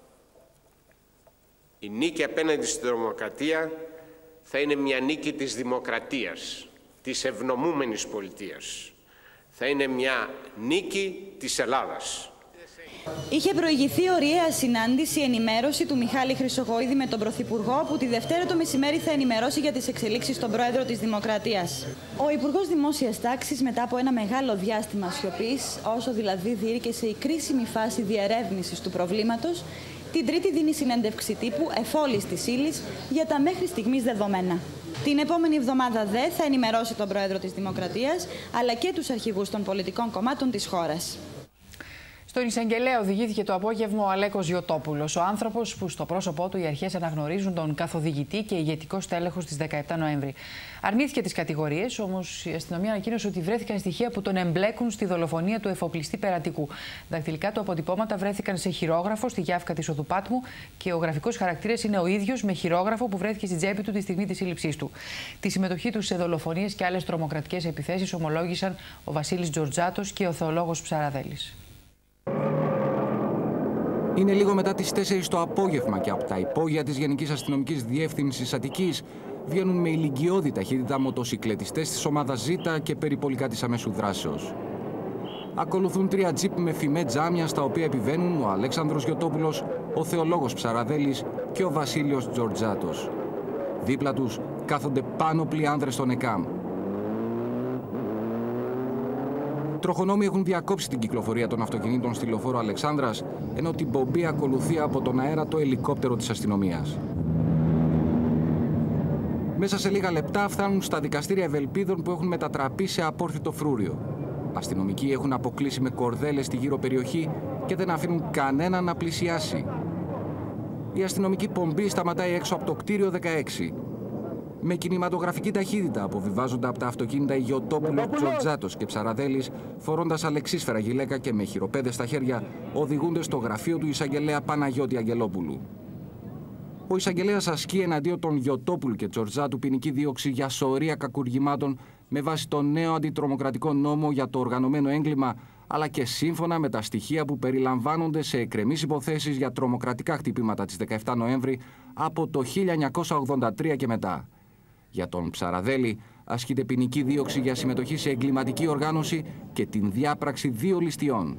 Η νίκη απέναντι στην τρομοκρατία θα είναι μια νίκη της δημοκρατίας, της ευνομούμενης πολιτείας. Θα είναι μια νίκη της Ελλάδας. Είχε προηγηθεί ωραία συνάντηση ενημέρωση του Μιχάλη Χρυσοχοΐδη με τον Πρωθυπουργό, που τη Δευτέρα το μεσημέρι θα ενημερώσει για τις εξελίξεις στον Πρόεδρο της Δημοκρατίας. Ο Υπουργός Δημόσιας Τάξης, μετά από ένα μεγάλο διάστημα σιωπής, όσο δηλαδή διήρκεσε η κρίσιμη φάση διερεύνησης του προβλήματος, την Τρίτη δίνει συνέντευξη τύπου εφόλης της ύλης για τα μέχρι στιγμής δεδομένα. Την επόμενη εβδομάδα θα ενημερώσει τον Πρόεδρο της Δημοκρατίας, αλλά και τους αρχηγούς των πολιτικών κομμάτων της χώρας. Στον εισαγγελέα οδηγήθηκε το απόγευμα ο Αλέκος Γιωτόπουλος, ο άνθρωπος που στο πρόσωπό του οι αρχές αναγνωρίζουν τον καθοδηγητή και ηγετικό στέλεχος της 17 Νοέμβρη. Αρνήθηκε τις κατηγορίες, όμως η αστυνομία ανακοίνωσε ότι βρέθηκαν στοιχεία που τον εμπλέκουν στη δολοφονία του εφοπλιστή Περατικού. Δακτυλικά του αποτυπώματα βρέθηκαν σε χειρόγραφο στη Γιάφκα της Οδού Πάτμου και ο γραφικός χαρακτήρας είναι ο ίδιος με χειρόγραφο που βρέθηκε στην τσέπη του τη στιγμή της σύλληψής του. Τη συμμετοχή του σε δολοφονίες και άλλες τρομοκρατικές επιθέσεις ομολόγησαν ο Βασίλης Τζορτζάτος και ο θεολόγος Ψαραδέλης. Είναι λίγο μετά τις 4 το απόγευμα και από τα υπόγεια της Γενικής Αστυνομικής Διεύθυνσης Αττικής βγαίνουν με ηλικιώδη ταχύτητα μοτοσικλετιστές της ομάδας Ζήτα και περιπολικά της αμέσου δράσεως. Ακολουθούν 3 τζιπ με φημέ τζάμια στα οποία επιβαίνουν ο Αλέξανδρος Γιωτόπουλος, ο θεολόγος Ψαραδέλης και ο Βασίλειος Τζορτζάτος. Δίπλα τους κάθονται πάνωπλοι άνδρες των ΕΚΑΜ. Τροχονόμοι έχουν διακόψει την κυκλοφορία των αυτοκινήτων στη λεωφόρο Αλεξάνδρας, ενώ την πομπή ακολουθεί από τον αέρα το ελικόπτερο της αστυνομίας. Μέσα σε λίγα λεπτά φτάνουν στα δικαστήρια Ευελπίδων που έχουν μετατραπεί σε απόρθητο φρούριο. Αστυνομικοί έχουν αποκλείσει με κορδέλες τη γύρω περιοχή και δεν αφήνουν κανέναν να πλησιάσει. Η αστυνομική πομπή σταματάει έξω από το κτίριο 16. Με κινηματογραφική ταχύτητα αποβιβάζονται από τα αυτοκίνητα Γιωτόπουλος, Τζορτζάτος και Ψαραδέλης, φορώντας αλεξίσφαιρα γυλαίκα και με χειροπέδες στα χέρια, οδηγούνται στο γραφείο του εισαγγελέα Παναγιώτη Αγγελόπουλου. Ο εισαγγελέας ασκεί εναντίον των Γιωτόπουλου και Τζορτζάτου ποινική δίωξη για σωρία κακουργημάτων με βάση το νέο αντιτρομοκρατικό νόμο για το οργανωμένο έγκλημα, αλλά και σύμφωνα με τα στοιχεία που περιλαμβάνονται σε εκκρεμείς υποθέσεις για τρομοκρατικά χτυπήματα της 17 Νοέμβρη από το 1983 και μετά. Για τον Ψαραδέλη ασκείται ποινική δίωξη για συμμετοχή σε εγκληματική οργάνωση και την διάπραξη 2 ληστειών.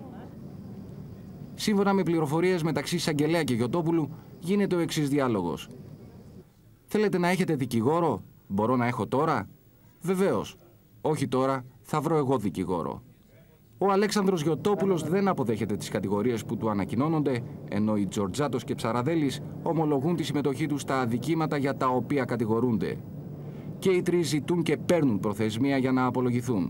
Σύμφωνα με πληροφορίες μεταξύ εισαγγελέα και Γιωτόπουλου, γίνεται ο εξής διάλογος. Θέλετε να έχετε δικηγόρο? Μπορώ να έχω τώρα? Βεβαίως. Όχι τώρα, θα βρω εγώ δικηγόρο. Ο Αλέξανδρος Γιωτόπουλος δεν αποδέχεται τις κατηγορίες που του ανακοινώνονται, ενώ οι Τζορτζάτος και Ψαραδέλης ομολογούν τη συμμετοχή τους στα αδικήματα για τα οποία κατηγορούνται. Και οι τρεις ζητούν και παίρνουν προθεσμία για να απολογηθούν.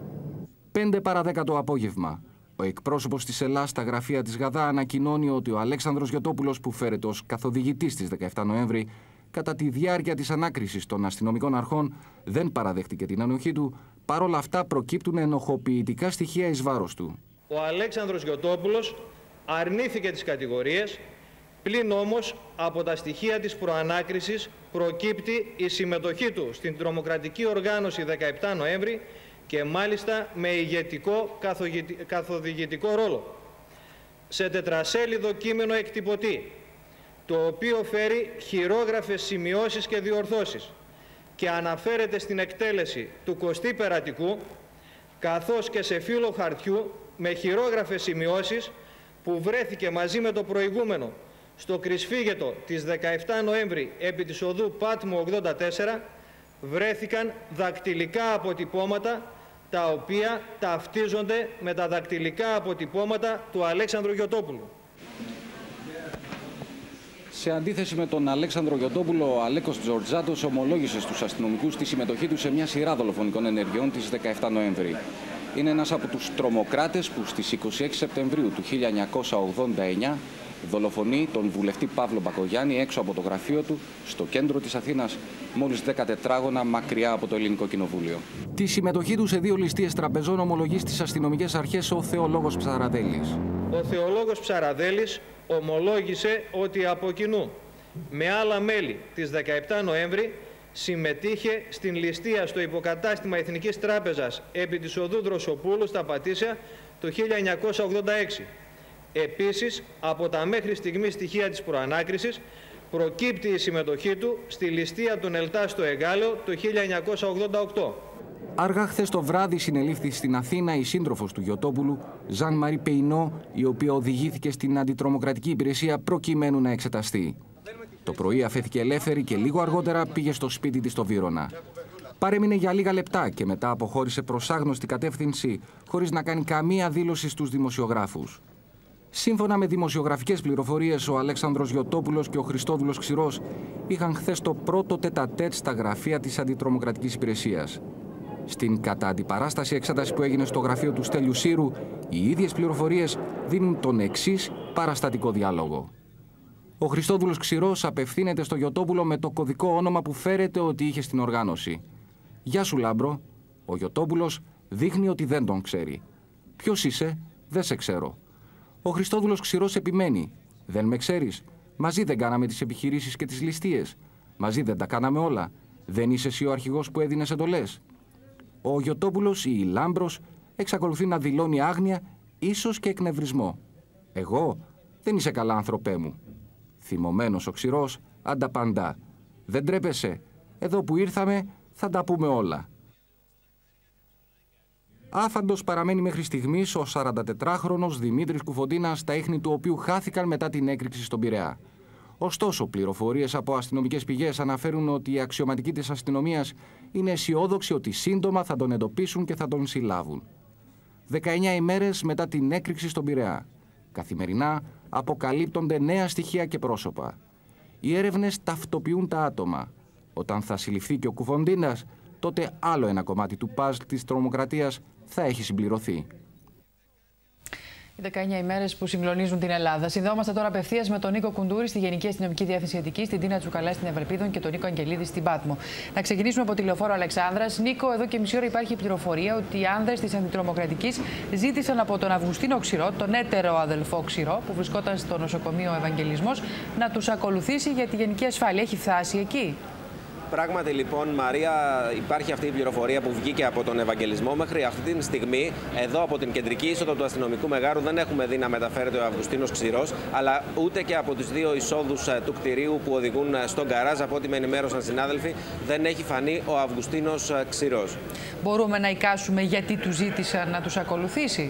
5 παρά 10 το απόγευμα. Ο εκπρόσωπος της ΕΛΑ στα γραφεία της ΓΑΔΑ ανακοινώνει ότι ο Αλέξανδρος Γιωτόπουλος, που φέρεται ως καθοδηγητής της 17 Νοέμβρη, κατά τη διάρκεια της ανάκρισης των αστυνομικών αρχών δεν παραδέχτηκε την ανοχή του, παρόλα αυτά προκύπτουν ενοχοποιητικά στοιχεία εις βάρος του. Ο Αλέξανδρος Γιωτόπουλος αρνήθηκε τις κατηγορίες, πλην όμως από τα στοιχεία της προανάκρισης προκύπτει η συμμετοχή του στην τρομοκρατική οργάνωση 17 Νοέμβρη και μάλιστα με ηγετικό καθοδηγητικό ρόλο. Σε τετρασέλιδο κείμενο εκτυπωτή, το οποίο φέρει χειρόγραφες σημειώσεις και διορθώσεις και αναφέρεται στην εκτέλεση του Κωστή Περατικού, καθώς και σε φύλλο χαρτιού με χειρόγραφες σημειώσεις που βρέθηκε μαζί με το προηγούμενο στο κρυσφύγετο της 17 Νοέμβρη επί της οδού Πάτμου 84, βρέθηκαν δακτυλικά αποτυπώματα τα οποία ταυτίζονται με τα δακτυλικά αποτυπώματα του Αλέξανδρου Γιωτόπουλου. Σε αντίθεση με τον Αλέξανδρο Γιωτόπουλο, ο Αλέκος Τζορτζάτος ομολόγησε στους αστυνομικούς τη συμμετοχή του σε μια σειρά δολοφονικών ενεργειών της 17 Νοέμβρη. Είναι ένας από τους τρομοκράτες που στις 26 Σεπτεμβρίου του 1989 δολοφονεί τον βουλευτή Παύλο Μπακογιάννη έξω από το γραφείο του στο κέντρο της Αθήνας, μόλις 10 τετράγωνα μακριά από το Ελληνικό Κοινοβούλιο. Τη συμμετοχή του σε 2 ληστείες τραπεζών ομολογεί στις αστυνομικές αρχές ο θεολόγος Ψαραδέλης. Ο θεολόγος Ψαραδέλης ομολόγησε ότι από κοινού με άλλα μέλη της 17 Νοέμβρη συμμετείχε στην ληστεία στο υποκατάστημα Εθνικής Τράπεζας επί της οδού Δροσοπούλου στα Πατήσια το 1986. Επίσης, από τα μέχρι στιγμή στοιχεία της προανάκρισης προκύπτει η συμμετοχή του στη ληστεία του Νελτά στο Εγάλεο το 1988. Αργά χθες το βράδυ συνελήφθη στην Αθήνα η σύντροφος του Γιωτόπουλου, Ζαν Μαρί Πεϊνό, η οποία οδηγήθηκε στην αντιτρομοκρατική υπηρεσία προκειμένου να εξεταστεί. Το πρωί αφέθηκε ελεύθερη και λίγο αργότερα πήγε στο σπίτι της στο Βύρωνα. Παρέμεινε για λίγα λεπτά και μετά αποχώρησε προς άγνωστη κατεύθυνση, χωρίς να κάνει καμία δήλωση στους δημοσιογράφους. Σύμφωνα με δημοσιογραφικές πληροφορίες, ο Αλέξανδρος Γιωτόπουλος και ο Χριστόδουλος Ξηρός είχαν χθες το πρώτο τέτα-τέτ στα γραφεία της αντιτρομοκρατικής υπηρεσίας. Στην κατά αντιπαράσταση εξέταση που έγινε στο γραφείο του Στέλιου Σύρου, οι ίδιες πληροφορίες δίνουν τον εξής παραστατικό διάλογο. Ο Χριστόδουλος Ξηρός απευθύνεται στο Γιωτόπουλο με το κωδικό όνομα που φέρεται ότι είχε στην οργάνωση. «Γεια σου, Λάμπρο». Ο Γιωτόπουλος δείχνει ότι δεν τον ξέρει. «Ποιος είσαι?» «Δεν σε ξέρω». Ο Χριστόδουλος Ξηρός επιμένει. «Δεν με ξέρεις? Μαζί δεν κάναμε τις επιχειρήσεις και τις ληστείες? Μαζί δεν τα κάναμε όλα? Δεν είσαι εσύ ο αρχηγός που έδινες εντολές?» Ο Γιωτόπουλος ή η Λάμπρος εξακολουθεί να δηλώνει άγνοια, ίσως και εκνευρισμό. «Εγώ? Δεν είσαι καλά, άνθρωπέ μου». Θυμωμένος ο Ξηρός ανταπαντά. «Δεν τρέπεσαι? Εδώ που ήρθαμε θα τα πούμε όλα». Άφαντος παραμένει μέχρι στιγμής ο 44χρονος Δημήτρης Κουφοντίνας, τα ίχνη του οποίου χάθηκαν μετά την έκρηξη στον Πειραιά. Ωστόσο, πληροφορίες από αστυνομικές πηγές αναφέρουν ότι οι αξιωματικοί της αστυνομίας είναι αισιόδοξοι ότι σύντομα θα τον εντοπίσουν και θα τον συλλάβουν. 19 ημέρες μετά την έκρηξη στον Πειραιά. Καθημερινά αποκαλύπτονται νέα στοιχεία και πρόσωπα. Οι έρευνες ταυτοποιούν τα άτομα. Όταν θα συλληφθεί και ο Κουφοντίνας, τότε άλλο ένα κομμάτι του παζλ της τρομοκρατίας θα έχει συμπληρωθεί. Οι 19 ημέρες που συγκλονίζουν την Ελλάδα. Συνδεόμαστε τώρα απευθείας με τον Νίκο Κουντούρη στη Γενική Αστυνομική Διεύθυνση Αττικής, την Τίνα Τσουκαλά στην Ευρυπίδων και τον Νίκο Αγγελίδη στην Πάτμο. Να ξεκινήσουμε από τη λεωφόρο Αλεξάνδρας. Νίκο, εδώ και μισή ώρα υπάρχει πληροφορία ότι οι άνδρες της Αντιτρομοκρατικής ζήτησαν από τον Αυγουστίνο Ξηρό, τον έτερο αδελφό Ξηρό, που βρισκόταν στο νοσοκομείο Ευαγγελισμός, να τους ακολουθήσει για τη γενική ασφάλεια. Έχει φτάσει εκεί? Πράγματι, λοιπόν, Μαρία, υπάρχει αυτή η πληροφορία που βγήκε από τον Ευαγγελισμό. Μέχρι αυτή τη στιγμή, εδώ από την κεντρική είσοδο του αστυνομικού μεγάρου, δεν έχουμε δει να μεταφέρεται ο Αυγουστίνος Ξηρός, αλλά ούτε και από τις δύο εισόδους του κτηρίου που οδηγούν στον γκαράζ. Από ό,τι με ενημέρωσαν συνάδελφοι, δεν έχει φανεί ο Αυγουστίνος Ξηρός. Μπορούμε να εικάσουμε γιατί του ζήτησαν να τους ακολουθήσει?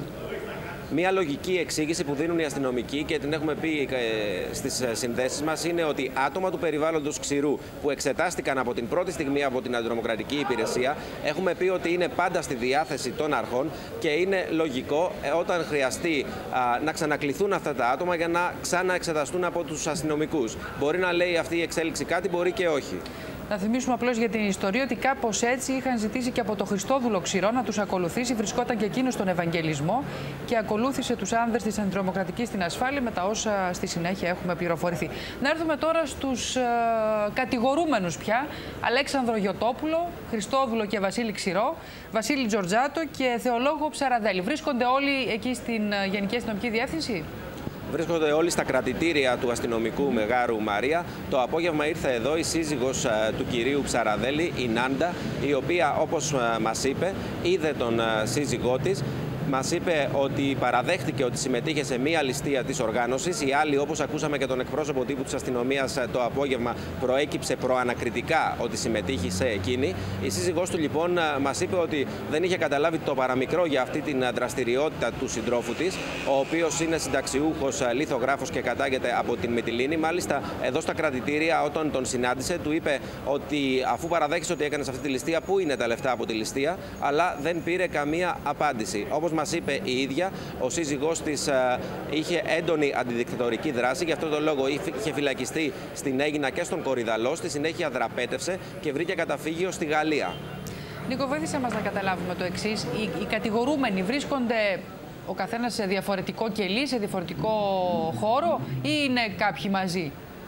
Μία λογική εξήγηση που δίνουν οι αστυνομικοί και την έχουμε πει στις συνδέσεις μας είναι ότι άτομα του περιβάλλοντος Ξηρού που εξετάστηκαν από την πρώτη στιγμή από την Αντιτρομοκρατική Υπηρεσία, έχουμε πει ότι είναι πάντα στη διάθεση των αρχών και είναι λογικό όταν χρειαστεί να ξανακληθούν αυτά τα άτομα για να ξαναεξεταστούν από τους αστυνομικούς. Μπορεί να λέει αυτή η εξέλιξη κάτι, μπορεί και όχι. Να θυμίσουμε απλώς για την ιστορία ότι κάπως έτσι είχαν ζητήσει και από το Χριστόδουλο Ξηρό να τους ακολουθήσει. Βρισκόταν και εκείνος στον Ευαγγελισμό και ακολούθησε τους άνδρες της Αντιτρομοκρατικής στην ασφάλεια, με τα όσα στη συνέχεια έχουμε πληροφορηθεί. Να έρθουμε τώρα στους κατηγορούμενους πια. Αλέξανδρο Γιωτόπουλο, Χριστόδουλο και Βασίλη Ξηρό, Βασίλη Τζορτζάτο και Θεολόγο Ψαραδέλη. Βρίσκονται όλοι εκεί στην Γενική Αστυνομική Διεύθυνση? Βρίσκονται όλοι στα κρατητήρια του αστυνομικού μεγάρου, Μαρία. Το απόγευμα ήρθε εδώ η σύζυγος του κυρίου Ψαραδέλη, η Νάντα, η οποία, όπως μας είπε, είδε τον σύζυγό της. Μας είπε ότι παραδέχτηκε ότι συμμετείχε σε μία ληστεία της οργάνωσης. Η άλλη, όπως ακούσαμε και τον εκπρόσωπο τύπου της αστυνομίας το απόγευμα, προέκυψε προανακριτικά ότι συμμετείχε σε εκείνη. Η σύζυγός του, λοιπόν, μας είπε ότι δεν είχε καταλάβει το παραμικρό για αυτή την δραστηριότητα του συντρόφου της, ο οποίος είναι συνταξιούχος λιθογράφος και κατάγεται από την Μυτιλήνη. Μάλιστα, εδώ στα κρατητήρια, όταν τον συνάντησε, του είπε ότι αφού παραδέχεσαι ότι έκανες αυτή τη ληστεία, πού είναι τα λεφτά από τη ληστεία, αλλά δεν πήρε καμία απάντηση. Όπως μας είπε η ίδια, ο σύζυγός της είχε έντονη αντιδικτατορική δράση, γι' αυτό τον λόγο είχε φυλακιστεί στην Αίγινα και στον Κορυδαλό. Στη συνέχεια δραπέτευσε και βρήκε καταφύγιο στη Γαλλία. Νίκο, βοήθησε μας να καταλάβουμε το εξής. Οι κατηγορούμενοι βρίσκονται ο καθένας σε διαφορετικό κελί, σε διαφορετικό χώρο, ή είναι κάποιοι μαζί?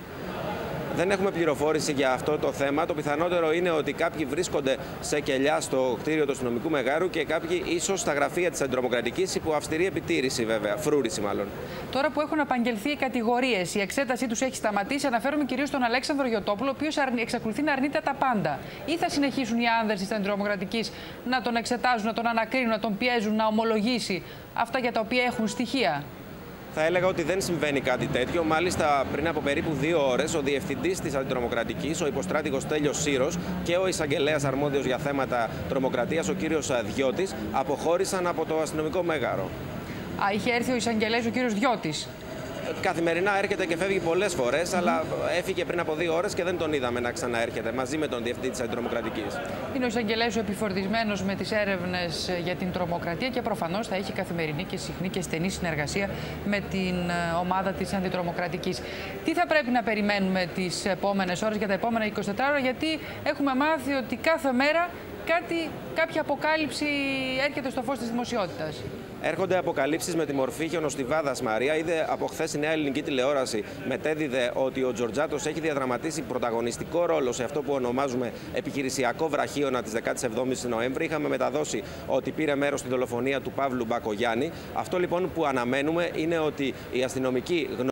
Δεν έχουμε πληροφόρηση για αυτό το θέμα. Το πιθανότερο είναι ότι κάποιοι βρίσκονται σε κελιά στο κτίριο του αστυνομικού μεγάρου και κάποιοι ίσως στα γραφεία της Αντιτρομοκρατικής υπό αυστηρή επιτήρηση, βέβαια. Φρούρηση, μάλλον. Τώρα που έχουν απαγγελθεί οι κατηγορίες, η εξέτασή τους έχει σταματήσει. Αναφέρομαι κυρίως στον Αλέξανδρο Γιωτόπουλο, ο οποίος εξακολουθεί να αρνείται τα πάντα. Ή θα συνεχίσουν οι άνδρες της Αντιτρομοκρατικής να τον εξετάζουν, να τον ανακρίνουν, να τον πιέζουν να ομολογήσει αυτά για τα οποία έχουν στοιχεία? Θα έλεγα ότι δεν συμβαίνει κάτι τέτοιο. Μάλιστα, πριν από περίπου 2 ώρες, ο διευθυντής της Αντιτρομοκρατικής, ο υποστράτηγος Στέλιος Σύρος, και ο εισαγγελέας αρμόδιος για θέματα τρομοκρατίας, ο κύριος Διώτης, αποχώρησαν από το αστυνομικό μέγαρο. Είχε έρθει ο εισαγγελέας, ο κύριος Διώτης? Καθημερινά έρχεται και φεύγει πολλές φορές, αλλά έφυγε πριν από 2 ώρες και δεν τον είδαμε να ξαναέρχεται μαζί με τον διευθυντή της Αντιτρομοκρατικής. Είναι ο εισαγγελέας επιφορτισμένος με τις έρευνες για την τρομοκρατία και προφανώς θα έχει καθημερινή και συχνή και στενή συνεργασία με την ομάδα της Αντιτρομοκρατικής. Τι θα πρέπει να περιμένουμε τις επόμενες ώρες, για τα επόμενα 24 ώρα, γιατί έχουμε μάθει ότι κάθε μέρα κάποια αποκάλυψη έρχεται στο φως της δημοσιότητας? Έρχονται αποκαλύψεις με τη μορφή χιονοστιβάδας, Μαρία. Είδε από χθες η νέα ελληνική τηλεόραση, μετέδιδε ότι ο Τζορτζάτος έχει διαδραματίσει πρωταγωνιστικό ρόλο σε αυτό που ονομάζουμε επιχειρησιακό βραχίωνα της 17ης Νοέμβρη. Είχαμε μεταδώσει ότι πήρε μέρος στη δολοφονία του Παύλου Μπακογιάννη. Αυτό λοιπόν που αναμένουμε είναι ότι οι αστυνομικοί